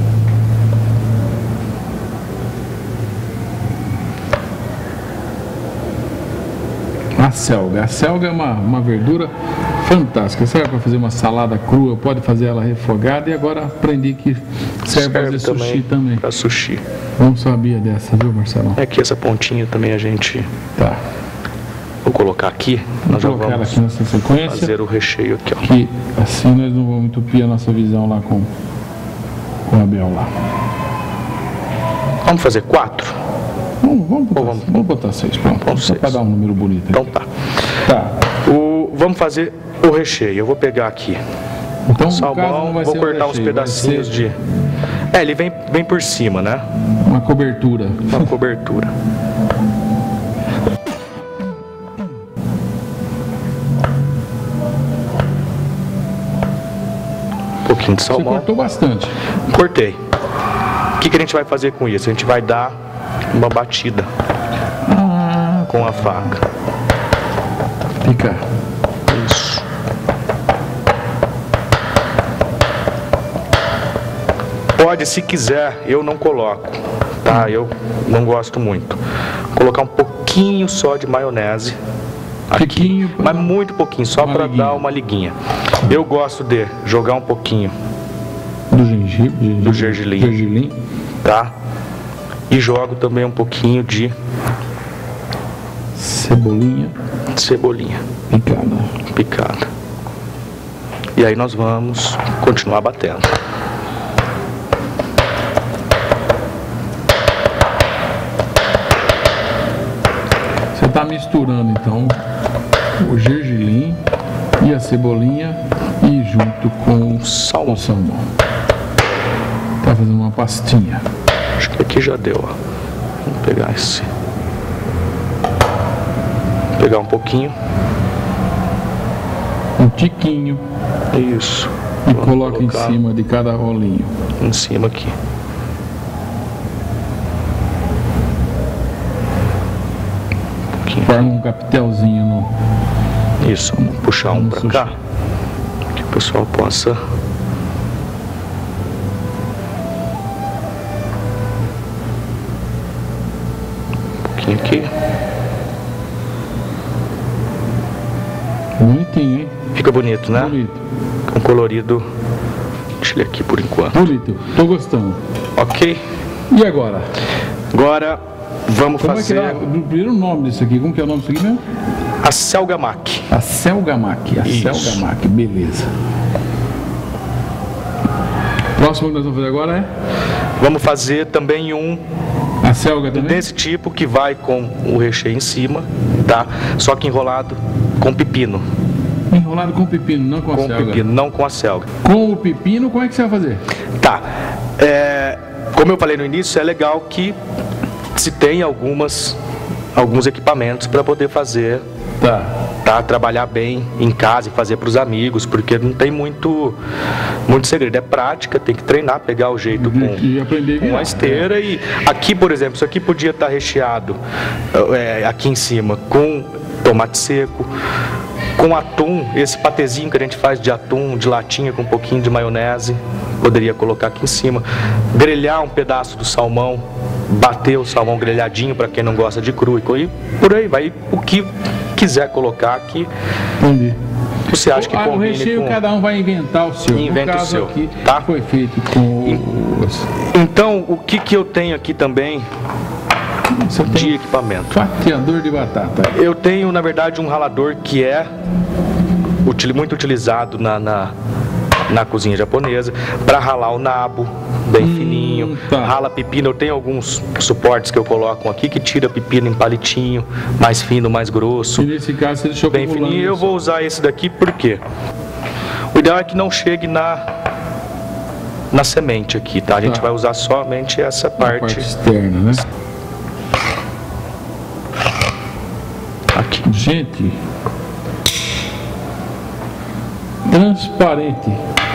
A selga. A selga é uma, uma verdura fantástica. Serve para fazer uma salada crua, pode fazer ela refogada. E agora aprendi que serve para fazer sushi também. Para sushi. Não sabia dessa, viu, Marcelão? Aqui essa pontinha também a gente. Tá. Vou colocar aqui. Vou Nós já colocar ela vamos aqui nessa sequência. fazer o recheio aqui, ó. Que assim nós não vamos entupir a nossa visão lá com, com o Abel lá. Vamos fazer quatro? Vamos, vamos, botar, vamos- vamos botar seis, pronto. Vamos Só seis. para dar um número bonito. Então Aqui. tá. Tá. O, vamos fazer o recheio. Eu vou pegar aqui Então, no caso, salmão, não vai vou ser o cortar uns recheio, vai pedacinhos ser de. É, ele vem, vem por cima, né? uma cobertura. Uma cobertura. Um pouquinho de Você salmão. cortou bastante. Cortei. O que, que a gente vai fazer com isso? A gente vai dar uma batida Ah, com com a faca. Picar. Isso. Pode, se quiser, eu não coloco, tá? Eu não gosto muito. Colocar um pouquinho só de maionese. Pouquinho, mas muito pouquinho, só para dar uma liguinha. Eu gosto de jogar um pouquinho do gengibre, do gergelim, gergelim, tá? E jogo também um pouquinho de cebolinha, cebolinha picada, picada. E aí nós vamos continuar batendo. Você está misturando então o gergelim e a cebolinha e junto com salmão. o salmão. Tá fazendo uma pastinha. Acho que aqui já deu, ó. Vamos pegar esse. Vou pegar um pouquinho. Um tiquinho. Isso. E coloca em cima de cada rolinho. Em cima aqui. Forma um capitelzinho no... Isso, vamos puxar um pra cá, que o pessoal possa... Um pouquinho aqui. Bonitinho, hein? Fica bonito, né? Bonito. Com colorido. Deixa ele aqui por enquanto. Bonito, tô gostando. Ok. E agora? Agora... Vamos como fazer... É que dá? Primeiro o nome disso aqui, como que é o nome disso aqui mesmo? A selga-mac. A selga-mac, a selga-mac, beleza. Próximo que nós vamos fazer agora é? Vamos fazer também um... A selga também? Desse tipo, que vai com o recheio em cima, tá? Só que enrolado com pepino. Enrolado com pepino, não com, com a selga? Com pepino, não com a selga. Com o pepino, como é que você vai fazer? Tá. É, como eu falei no início, é legal que se tem algumas, alguns equipamentos para poder fazer, tá. Tá, trabalhar bem em casa e fazer para os amigos, porque não tem muito, muito segredo. É prática, tem que treinar, pegar o jeito com, e aprender a virar, com a esteira. é. E aqui, por exemplo, isso aqui podia estar recheado é, aqui em cima com tomate seco, com atum, esse patezinho que a gente faz de atum, de latinha com um pouquinho de maionese, poderia colocar aqui em cima, grelhar um pedaço do salmão, bater o salmão grelhadinho para quem não gosta de cru, e por aí vai, o que quiser colocar aqui. Entendi. Você acha que o, combine o recheio com... cada um vai inventar o seu. Inventa no caso o seu, aqui, tá? Foi feito com os... Então, o que que eu tenho aqui também Você de tem equipamento? Fatiador de batata. Eu tenho, na verdade, um ralador que é util, muito utilizado na, na, na cozinha japonesa para ralar o nabo bem hum, fininho, tá. Rala pepino. Eu tenho alguns suportes que eu coloco aqui que tira pepino em palitinho, mais fino, mais grosso. E nesse caso você deixou bem fininho. Eu vou usar esse daqui porque o ideal é que não chegue na na semente aqui, tá? A gente tá. vai usar somente essa parte, parte externa, né? Aqui. Gente, transparente.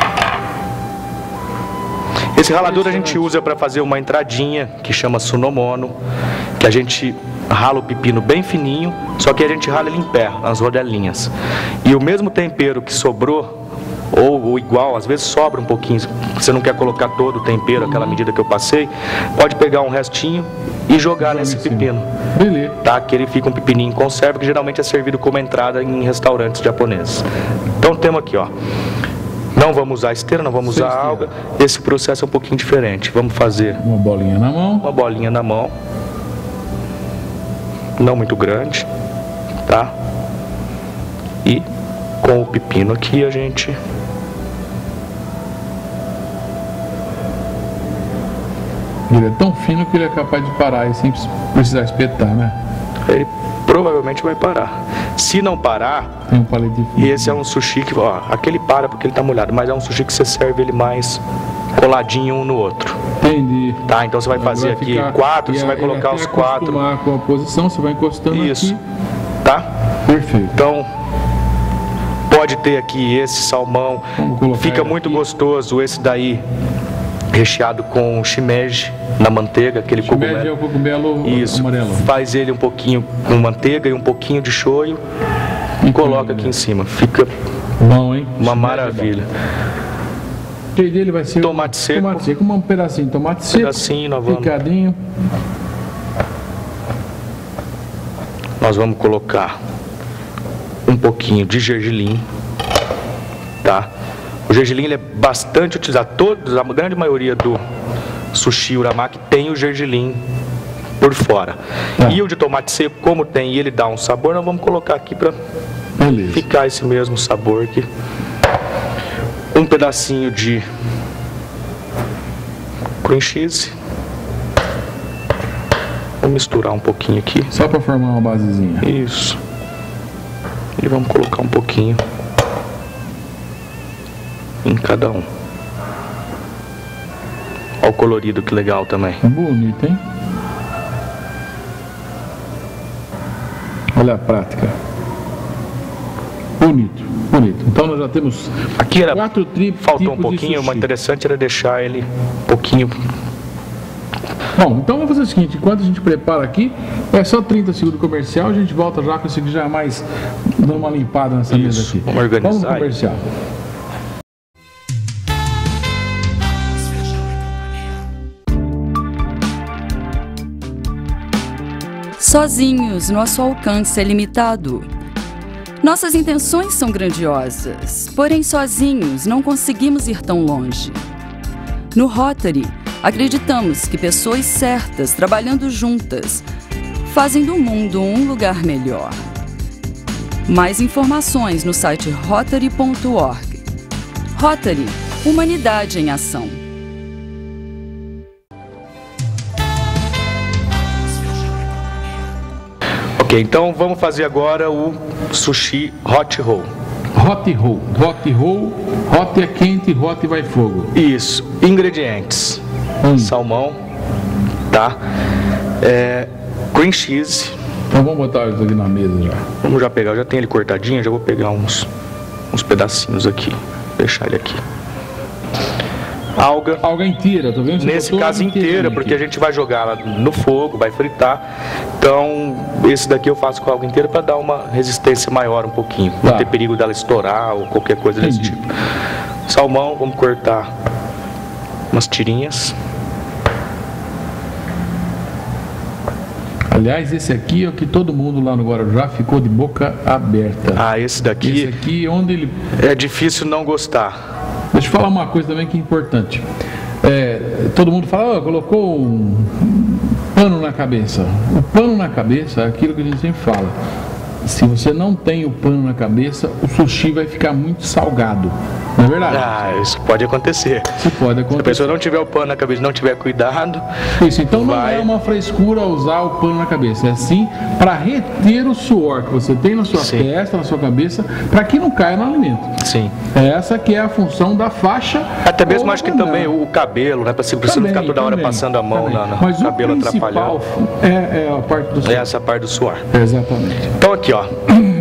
Esse ralador a gente usa para fazer uma entradinha que chama sunomono, que a gente rala o pepino bem fininho, só que a gente rala ele em pé, nas rodelinhas. E o mesmo tempero que sobrou, ou, ou igual, às vezes sobra um pouquinho, você não quer colocar todo o tempero, aquela medida que eu passei, pode pegar um restinho e jogar nesse pepino. Beleza. Tá? Que ele fica um pepininho em conserva, que geralmente é servido como entrada em restaurantes japoneses. Então temos aqui, ó. Não vamos usar esteira, não vamos Sem usar esteira. alga. Esse processo é um pouquinho diferente. Vamos fazer uma bolinha na mão. Uma bolinha na mão. Não muito grande, tá? E com o pepino aqui a gente ele é tão fino que ele é capaz de parar aí sem precisar espetar, né? Ele provavelmente vai parar. Se não parar, tem um palete de fio. Esse é um sushi que, ó, aquele para porque ele tá molhado, mas é um sushi que você serve ele mais coladinho um no outro. Entendi. Tá, então você vai fazer vai aqui ficar, quatro, você vai colocar os quatro. Com a posição, você vai encostando Isso. aqui. Tá? Perfeito. Então, pode ter aqui esse salmão. Fica muito aqui. gostoso esse daí. recheado com shimeji na manteiga, aquele Shimeji cogumelo. é o cogumelo Isso, amarelo. faz ele um pouquinho com manteiga e um pouquinho de shoyu e coloca aqui em cima. Fica Bom, hein? uma Shimeji maravilha. é bom. O jeito dele vai ser Tomate seco. Tomate seco, um pedacinho de tomate seco. Pedacinho, nós vamos- picadinho. Nós vamos colocar um pouquinho de gergelim, tá? O gergelim ele é bastante utilizado. Todos, a grande maioria do sushi uramaki tem o gergelim por fora. Tá. E o de tomate seco, como tem e ele dá um sabor, nós vamos colocar aqui para Beleza. ficar esse mesmo sabor aqui. Um pedacinho de cream cheese. Vou misturar um pouquinho aqui. Só para formar uma basezinha. Isso. E vamos colocar um pouquinho em cada um. Olha o colorido, que legal também. Bonito, hein? Olha a prática. Bonito, bonito. Então nós já temos Aqui era, quatro tri- faltou tipos um de pouquinho, o sushi. interessante era deixar ele um pouquinho. Bom, então vamos fazer o seguinte, enquanto a gente prepara aqui, é só trinta segundos comercial, a gente volta já com esse aqui já mais dando uma limpada nessa mesa Isso, aqui. vamos organizar Vamos pro aí. comercial. Sozinhos, nosso alcance é limitado. Nossas intenções são grandiosas, porém sozinhos não conseguimos ir tão longe. No Rotary, acreditamos que pessoas certas, trabalhando juntas, fazem do mundo um lugar melhor. Mais informações no site rotary ponto org. Rotary, Humanidade em Ação. Ok, então vamos fazer agora o sushi hot roll. Hot roll, hot roll, hot é quente, hot vai fogo. Isso, ingredientes: Hum. salmão, tá? É, cream cheese. Então vamos botar isso aqui na mesa já. Vamos já pegar, eu já tenho ele cortadinho, já vou pegar uns, uns pedacinhos aqui, deixar ele aqui. Alga, Alga inteira, tô vendo? Você nesse botou caso alga inteira, aqui. porque a gente vai jogar ela no fogo, vai fritar. Então, esse daqui eu faço com a alga inteira para dar uma resistência maior um pouquinho, Tá. não ter perigo dela estourar ou qualquer coisa desse Entendi. tipo. Salmão, vamos cortar umas tirinhas. Aliás, esse aqui é o que todo mundo lá no Guarujá ficou de boca aberta. Ah, esse daqui Esse aqui, onde ele... é difícil não gostar. Deixa eu falar uma coisa também que é importante. É, todo mundo fala, oh, colocou um pano na cabeça. O pano na cabeça é aquilo que a gente sempre fala. Se você não tem o pano na cabeça, o sushi vai ficar muito salgado. Não é verdade? Ah, isso pode acontecer. Isso pode Se a acontecer. pessoa não tiver o pano na cabeça e não tiver cuidado, Isso, então não vai- é uma frescura usar o pano na cabeça, é sim para reter o suor que você tem na sua Sim. testa, na sua cabeça, para que não caia no alimento. sim. É essa que é a função da faixa. Até mesmo ou acho que da também o cabelo, né? Pra você você não ficar toda hora também, passando a mão também. na, na Mas o cabelo principal atrapalhando. é, é a parte do É suor. essa parte do suor. Exatamente. Então aqui, ó.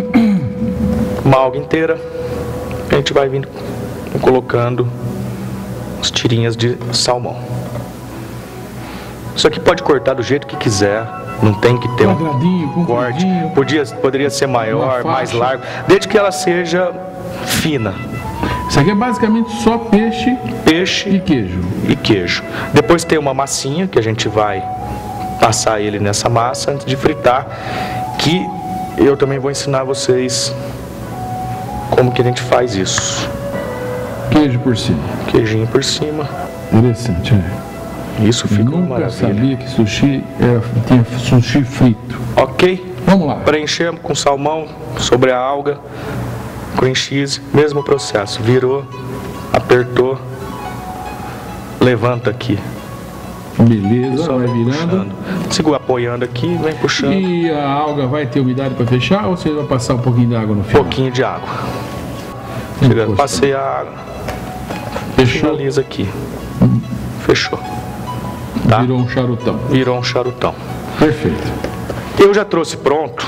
Uma alga inteira. A gente vai vindo colocando as tirinhas de salmão. Isso aqui pode cortar do jeito que quiser. Não tem que ter um Quadradinho, corte. compridinho. Podia, poderia ser maior, Uma mais faixa. largo. Desde que ela seja fina. Isso aqui é basicamente só peixe Peixe e queijo. e queijo. Depois tem uma massinha que a gente vai passar ele nessa massa antes de fritar, que eu também vou ensinar vocês como que a gente faz isso. Queijo por cima. Queijinho por cima. Interessante, né? Isso fica uma Nunca maravilha. sabia que sushi era, tinha sushi frito. Ok? Vamos lá. Preenchemos com salmão sobre a alga, cream cheese, mesmo processo. Virou, apertou, levanta aqui. Beleza, Só vai vem virando. puxando. Sigo apoiando aqui, vem puxando. E a alga vai ter umidade para fechar ou você vai passar um pouquinho de água no Um final? pouquinho de água. Chegando, Encosta. passei a água, Fechou, finaliza aqui. Fechou. Tá? virou um charutão. Virou um charutão. Perfeito. Eu já trouxe pronto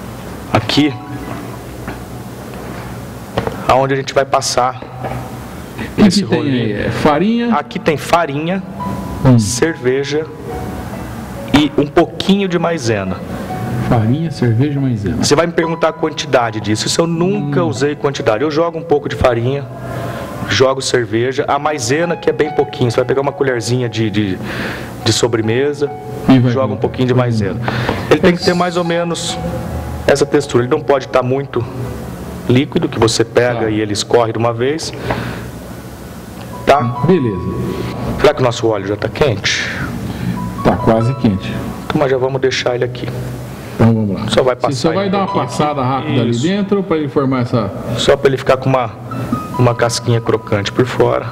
aqui aonde a gente vai passar O que esse tem rolinho. aí? É farinha? Aqui tem farinha, Hum. cerveja e um pouquinho de maisena. Farinha, cerveja e maisena. Você vai me perguntar a quantidade disso. Isso eu nunca Hum. usei quantidade. Eu jogo um pouco de farinha, jogo cerveja, a maisena que é bem pouquinho. Você vai pegar uma colherzinha de, de, de sobremesa E vai joga um pouquinho de maisena. Ele tem que ter mais ou menos essa textura. Ele não pode estar muito líquido, que você pega Tá. e ele escorre de uma vez. Tá? Beleza. Será que o nosso óleo já está quente? Tá quase quente. Então, mas já vamos deixar ele aqui. Então vamos lá. Só vai passar Você só vai aí um dar uma pouquinho passada aqui. rápida ali Isso. dentro para ele formar essa. Só para ele ficar com uma, uma casquinha crocante por fora.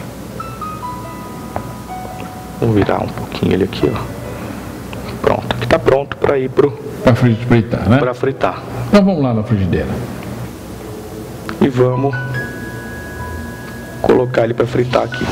Vou virar um pouquinho ele aqui, ó. Pronto, aqui tá pronto para ir pro Para fritar, né? para fritar. Então vamos lá na frigideira. E vamos colocar ele para fritar aqui.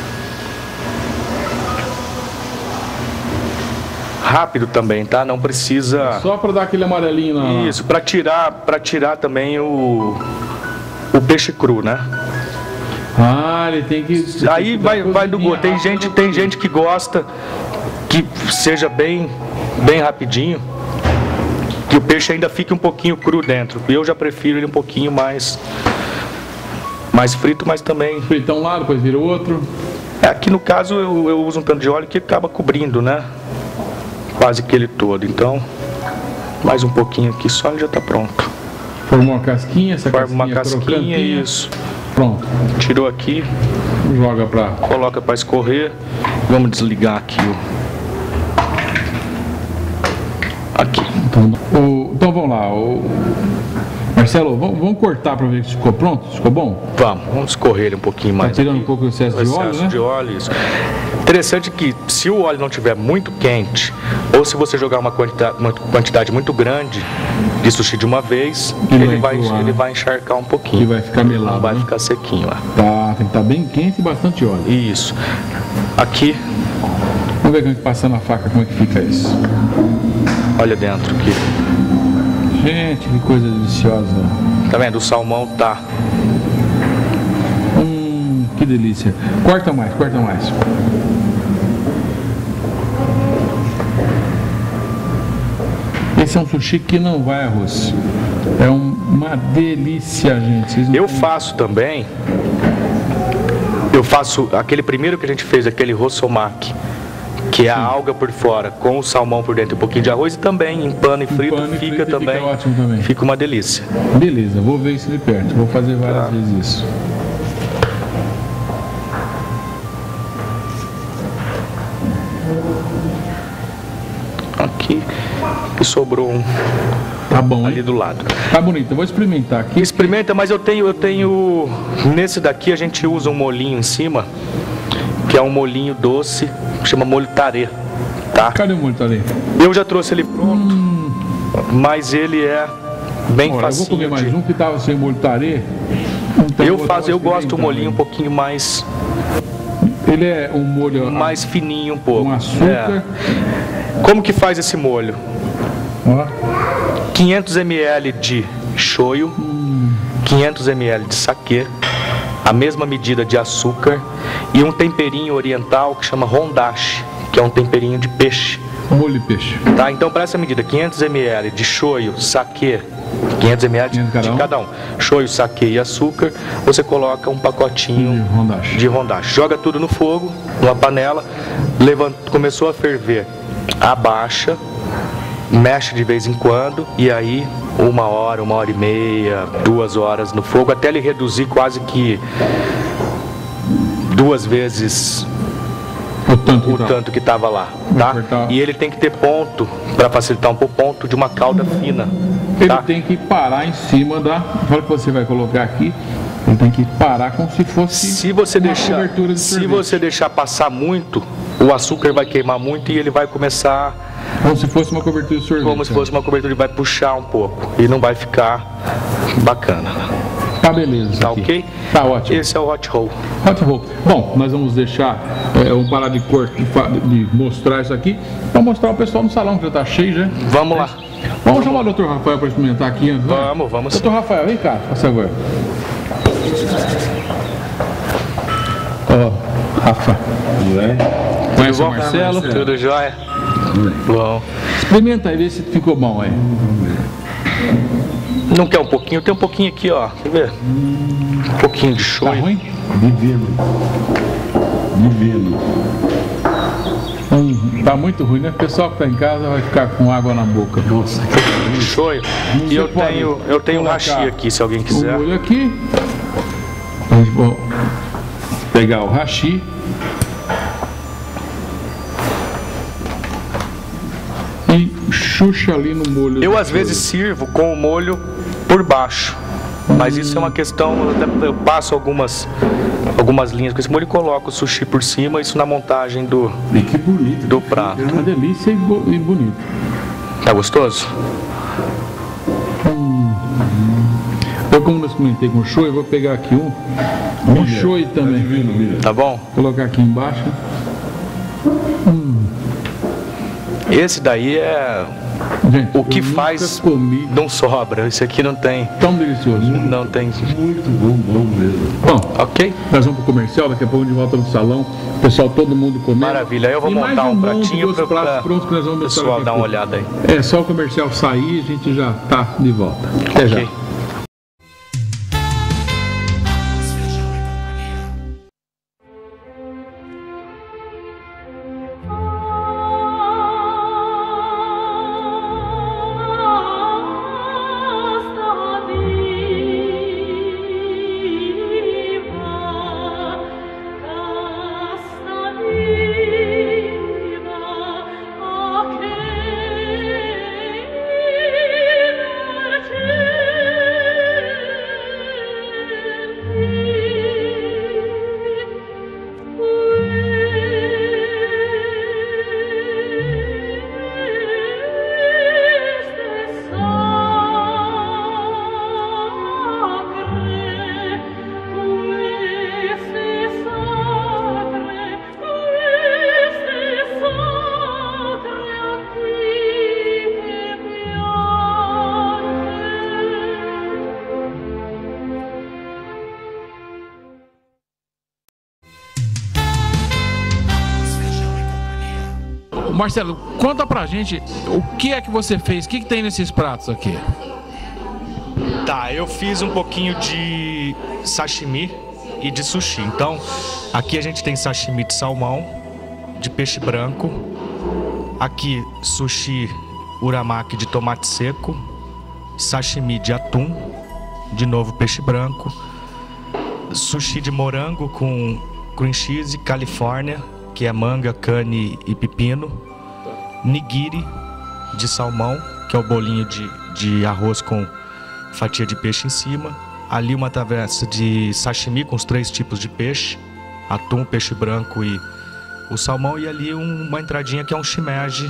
Rápido também, tá? Não precisa. Só para dar aquele amarelinho na. Isso, para tirar, para tirar também o o peixe cru, né? Ah, ele tem que. Aí vai, vai do gosto. Tem rápida. gente, tem gente que gosta que seja bem, bem rapidinho, que o peixe ainda fique um pouquinho cru dentro. Eu já prefiro ele um pouquinho mais, mais frito, mas também. Fritar um lado, depois vira o outro. É, aqui no caso eu, eu uso um tanto de óleo que acaba cobrindo, né? Quase que ele todo. Então, mais um pouquinho aqui só ele já está pronto. Formou uma casquinha, essa Forma casquinha uma casquinha, crocantinha. isso. Pronto. Tirou aqui, Joga pra. coloca para escorrer. Vamos desligar aqui o. Aqui. Então, o- então vamos lá. O... Marcelo, vamos, vamos cortar para ver se ficou pronto? Ficou bom? Vamos, vamos escorrer ele um pouquinho Tá mais. tirando aqui. um pouco o excesso O de óleo, excesso né? de óleo, isso. Interessante que se o óleo não estiver muito quente, ou se você jogar uma quantidade, uma quantidade muito grande de sushi de uma vez, Ele ele, vai vai, enjoar, ele né? vai encharcar um pouquinho. E vai ficar melado, Não vai né? ficar sequinho, ó. Tá, tem que estar bem quente e bastante óleo. Isso. Aqui, Vamos ver como é que passando a faca, como é que fica isso. olha dentro aqui. Gente, que coisa deliciosa. Tá vendo? O salmão tá. Hum, que delícia. Corta mais, corta mais. Esse é um sushi que não vai arroz. É um- uma delícia, gente. Vocês não Eu têm- faço também. Eu faço aquele primeiro que a gente fez, aquele rossomaki, que é a alga por fora, com o salmão por dentro e um pouquinho de arroz, e também em pano e frito, pano e fica frito e também. fica ótimo também. Fica uma delícia. Beleza, vou ver isso de perto. Vou fazer várias Tá. vezes isso. Aqui e sobrou um Tá bom, ali hein? do lado. Tá bonito. Eu vou experimentar aqui. Experimenta, mas eu tenho, eu tenho. Nesse daqui a gente usa um molinho em cima, que é um molinho doce, que chama molho tarê. Tá? Cadê o molho ali? Eu já trouxe ele pronto, mas ele é bem Olha, eu vou comer facinho. mais de- um que tava sem molho tarê. Então Eu vou faço, dar eu uma gosto do experimentada. molinho um pouquinho mais, Ele é um molho mais fininho um pouco. com açúcar. É. Como que faz esse molho? Ó, quinhentos mililitros de shoyu, quinhentos mililitros de saquê, a mesma medida de açúcar e um temperinho oriental que chama hondashi, que é um temperinho de peixe. molho de peixe. Tá? Então, para essa medida, quinhentos mililitros de shoyu, saquê, quinhentos mililitros quinhentos cada de um. cada um, shoyu, saquê e açúcar, você coloca um pacotinho De hondashi. de hondashi. Joga tudo no fogo, numa panela, levanta, começou a ferver, abaixa, mexe de vez em quando e aí uma hora, uma hora e meia, duas horas no fogo, até ele reduzir quase que duas vezes O tanto o que tá. tanto que estava lá, tá? cortar. E ele tem que ter ponto, para facilitar um pouco, ponto de uma calda fina, Ele tá? tem que parar em cima da. Olha que você vai colocar aqui. Ele tem que parar como se fosse Se você uma deixar, cobertura de se sorvete. você deixar passar muito, o açúcar vai queimar muito e ele vai começar Como se fosse uma cobertura de sorvete. como se fosse uma cobertura, ele vai puxar um pouco e não vai ficar bacana. Tá beleza. isso Tá aqui. ok? Tá ótimo. Esse é o hot roll. Hot roll. Bom, nós vamos deixar, é, vamos parar de, cor, de, fa- de mostrar isso aqui para mostrar o pessoal no salão que já tá cheio, já. Vamos lá. Vamos chamar o doutor Rafael para experimentar aqui antes, né? Vamos, vamos sim. doutor Rafael, vem cá, por favor. Ó, Rafa. Conhece o Marcelo? Tudo jóia? Bom. Experimenta aí, vê se ficou bom aí. Não quer um pouquinho? Tem um pouquinho aqui, ó. Quer ver? Um pouquinho de shoyu. Tá ruim? Divino. Divino. Hum, tá muito ruim, né? O pessoal que tá em casa vai ficar com água na boca. Nossa, que Shoyu. E eu tenho, eu tenho um hashi aqui, se alguém o quiser. molho aqui. Vou pegar o hashi. E xuxa ali no molho. Eu às vezes sirvo com o molho por baixo. Mas isso é uma questão, eu passo algumas, algumas linhas com esse molho e coloco o sushi por cima, isso na montagem do, E que bonito. do prato. Uma delícia e, bo e bonito. Tá gostoso? Eu, como eu comentei com o shoyu, eu vou pegar aqui um. Um shoyu também. Divino, mira. Tá bom? Vou colocar aqui embaixo. Esse daí é Gente, o que eu nunca faz, comi não sobra. Esse aqui não tem, tão delicioso. não tem. Muito bom, bom mesmo. Bom, Ok? nós vamos pro comercial, daqui a pouco de volta no salão. O pessoal, todo mundo comendo. Maravilha. Eu vou E mais montar um monte pratinho dos para pratos prontos que nós o vamos mostrar pessoal daqui a dar uma pouco. olhada aí. É só o comercial sair, a gente já tá de volta. Até já. Ok. Marcelo, conta pra gente o que é que você fez, o que, que tem nesses pratos aqui? Tá, eu fiz um pouquinho de sashimi e de sushi. Então, aqui a gente tem sashimi de salmão, de peixe branco. Aqui, sushi uramaki de tomate seco. Sashimi de atum, de novo peixe branco. Sushi de morango com cream cheese, Califórnia, que é manga, cane e pepino. Nigiri de salmão, que é o bolinho de, de arroz com fatia de peixe em cima. Ali uma travessa de sashimi com os três tipos de peixe, atum, peixe branco e o salmão. E ali um, uma entradinha que é um shimeji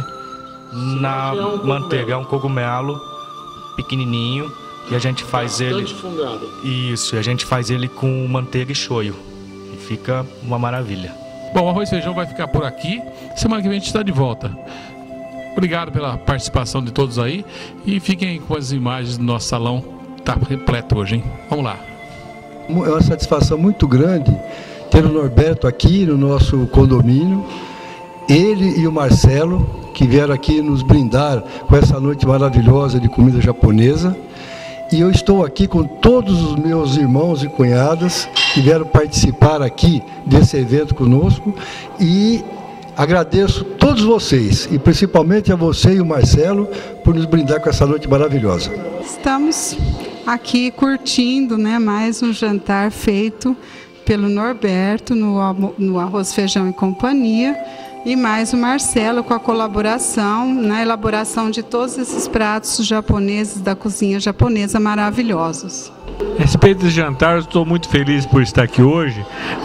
na é um manteiga, é um cogumelo pequenininho. E a gente faz ele... fungado. Isso, e a gente faz ele com manteiga e shoyu. E fica uma maravilha. Bom, o Arroz e Feijão vai ficar por aqui. Semana que vem a gente está de volta. Obrigado pela participação de todos aí. E fiquem com as imagens do nosso salão. Está repleto hoje, hein? Vamos lá. É uma satisfação muito grande ter o Norberto aqui no nosso condomínio. Ele e o Marcelo, que vieram aqui nos brindar com essa noite maravilhosa de comida japonesa. E eu estou aqui com todos os meus irmãos e cunhadas que vieram participar aqui desse evento conosco. E agradeço a todos vocês, e principalmente a você e o Marcelo, por nos brindar com essa noite maravilhosa. Estamos aqui curtindo, né, mais um jantar feito pelo Norberto no, no Arroz, Feijão e Companhia. E mais o Marcelo com a colaboração na elaboração de todos esses pratos japoneses da cozinha japonesa maravilhosos. A respeito desse jantar, eu estou muito feliz por estar aqui hoje,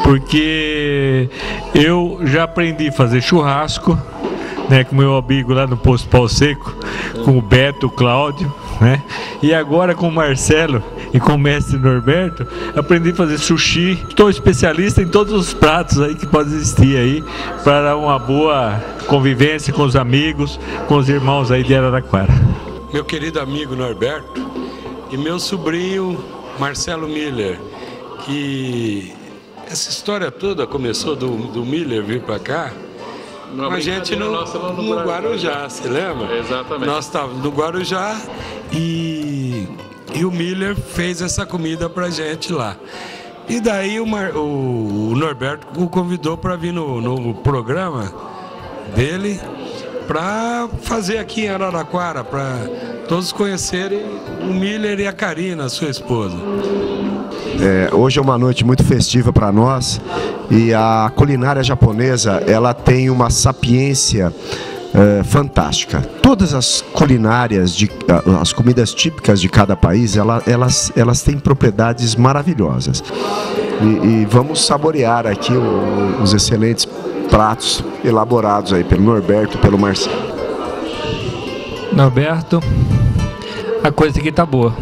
porque eu já aprendi a fazer churrasco, né, com meu amigo lá no Posto Pau Seco, com o Beto, o Cláudio, né, e agora com o Marcelo e com o mestre Norberto, aprendi a fazer sushi. Estou especialista em todos os pratos aí que podem existir aí, para uma boa convivência com os amigos, com os irmãos aí de Araraquara. Meu querido amigo Norberto e meu sobrinho Marcelo Miller, que essa história toda começou do, do Miller vir para cá, Uma a gente no, nossa lá no, no Brasil. Guarujá, você lembra? Exatamente. Nós estávamos no Guarujá e, e o Miller fez essa comida pra gente lá. E daí o, Mar, o, o Norberto o convidou para vir no, no programa dele para fazer aqui em Araraquara, para todos conhecerem o Miller e a Karina, sua esposa. É, hoje é uma noite muito festiva para nós e a culinária japonesa ela tem uma sapiência é, fantástica. Todas as culinárias, de, as comidas típicas de cada país, ela, elas, elas têm propriedades maravilhosas. E, e vamos saborear aqui o, os excelentes pratos elaborados aí pelo Norberto, pelo Marcelo. Norberto, a coisa aqui tá boa.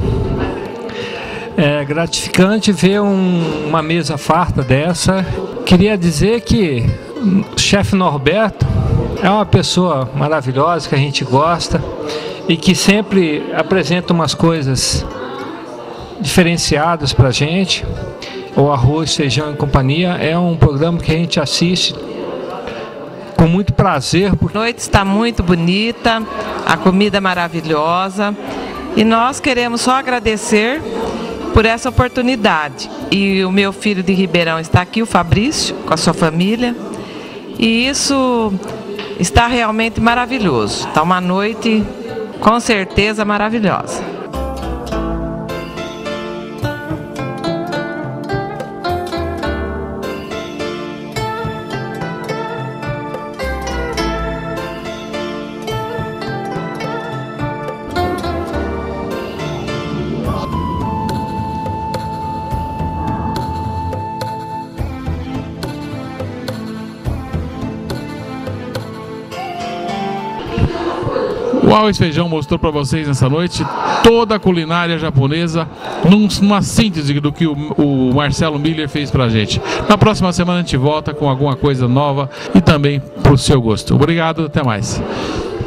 É gratificante ver um, uma mesa farta dessa. Queria dizer que o chefe Norberto é uma pessoa maravilhosa, que a gente gosta e que sempre apresenta umas coisas diferenciadas para a gente. O Arroz, Feijão e Companhia é um programa que a gente assiste com muito prazer. A noite está muito bonita, a comida é maravilhosa e nós queremos só agradecer por essa oportunidade. E o meu filho de Ribeirão está aqui, o Fabrício, com a sua família, e isso está realmente maravilhoso. Está uma noite com certeza maravilhosa. O Arroz Feijão mostrou para vocês nessa noite toda a culinária japonesa numa síntese do que o, o Marcelo Miller fez pra gente. Na próxima semana a gente volta com alguma coisa nova e também pro seu gosto. Obrigado, até mais.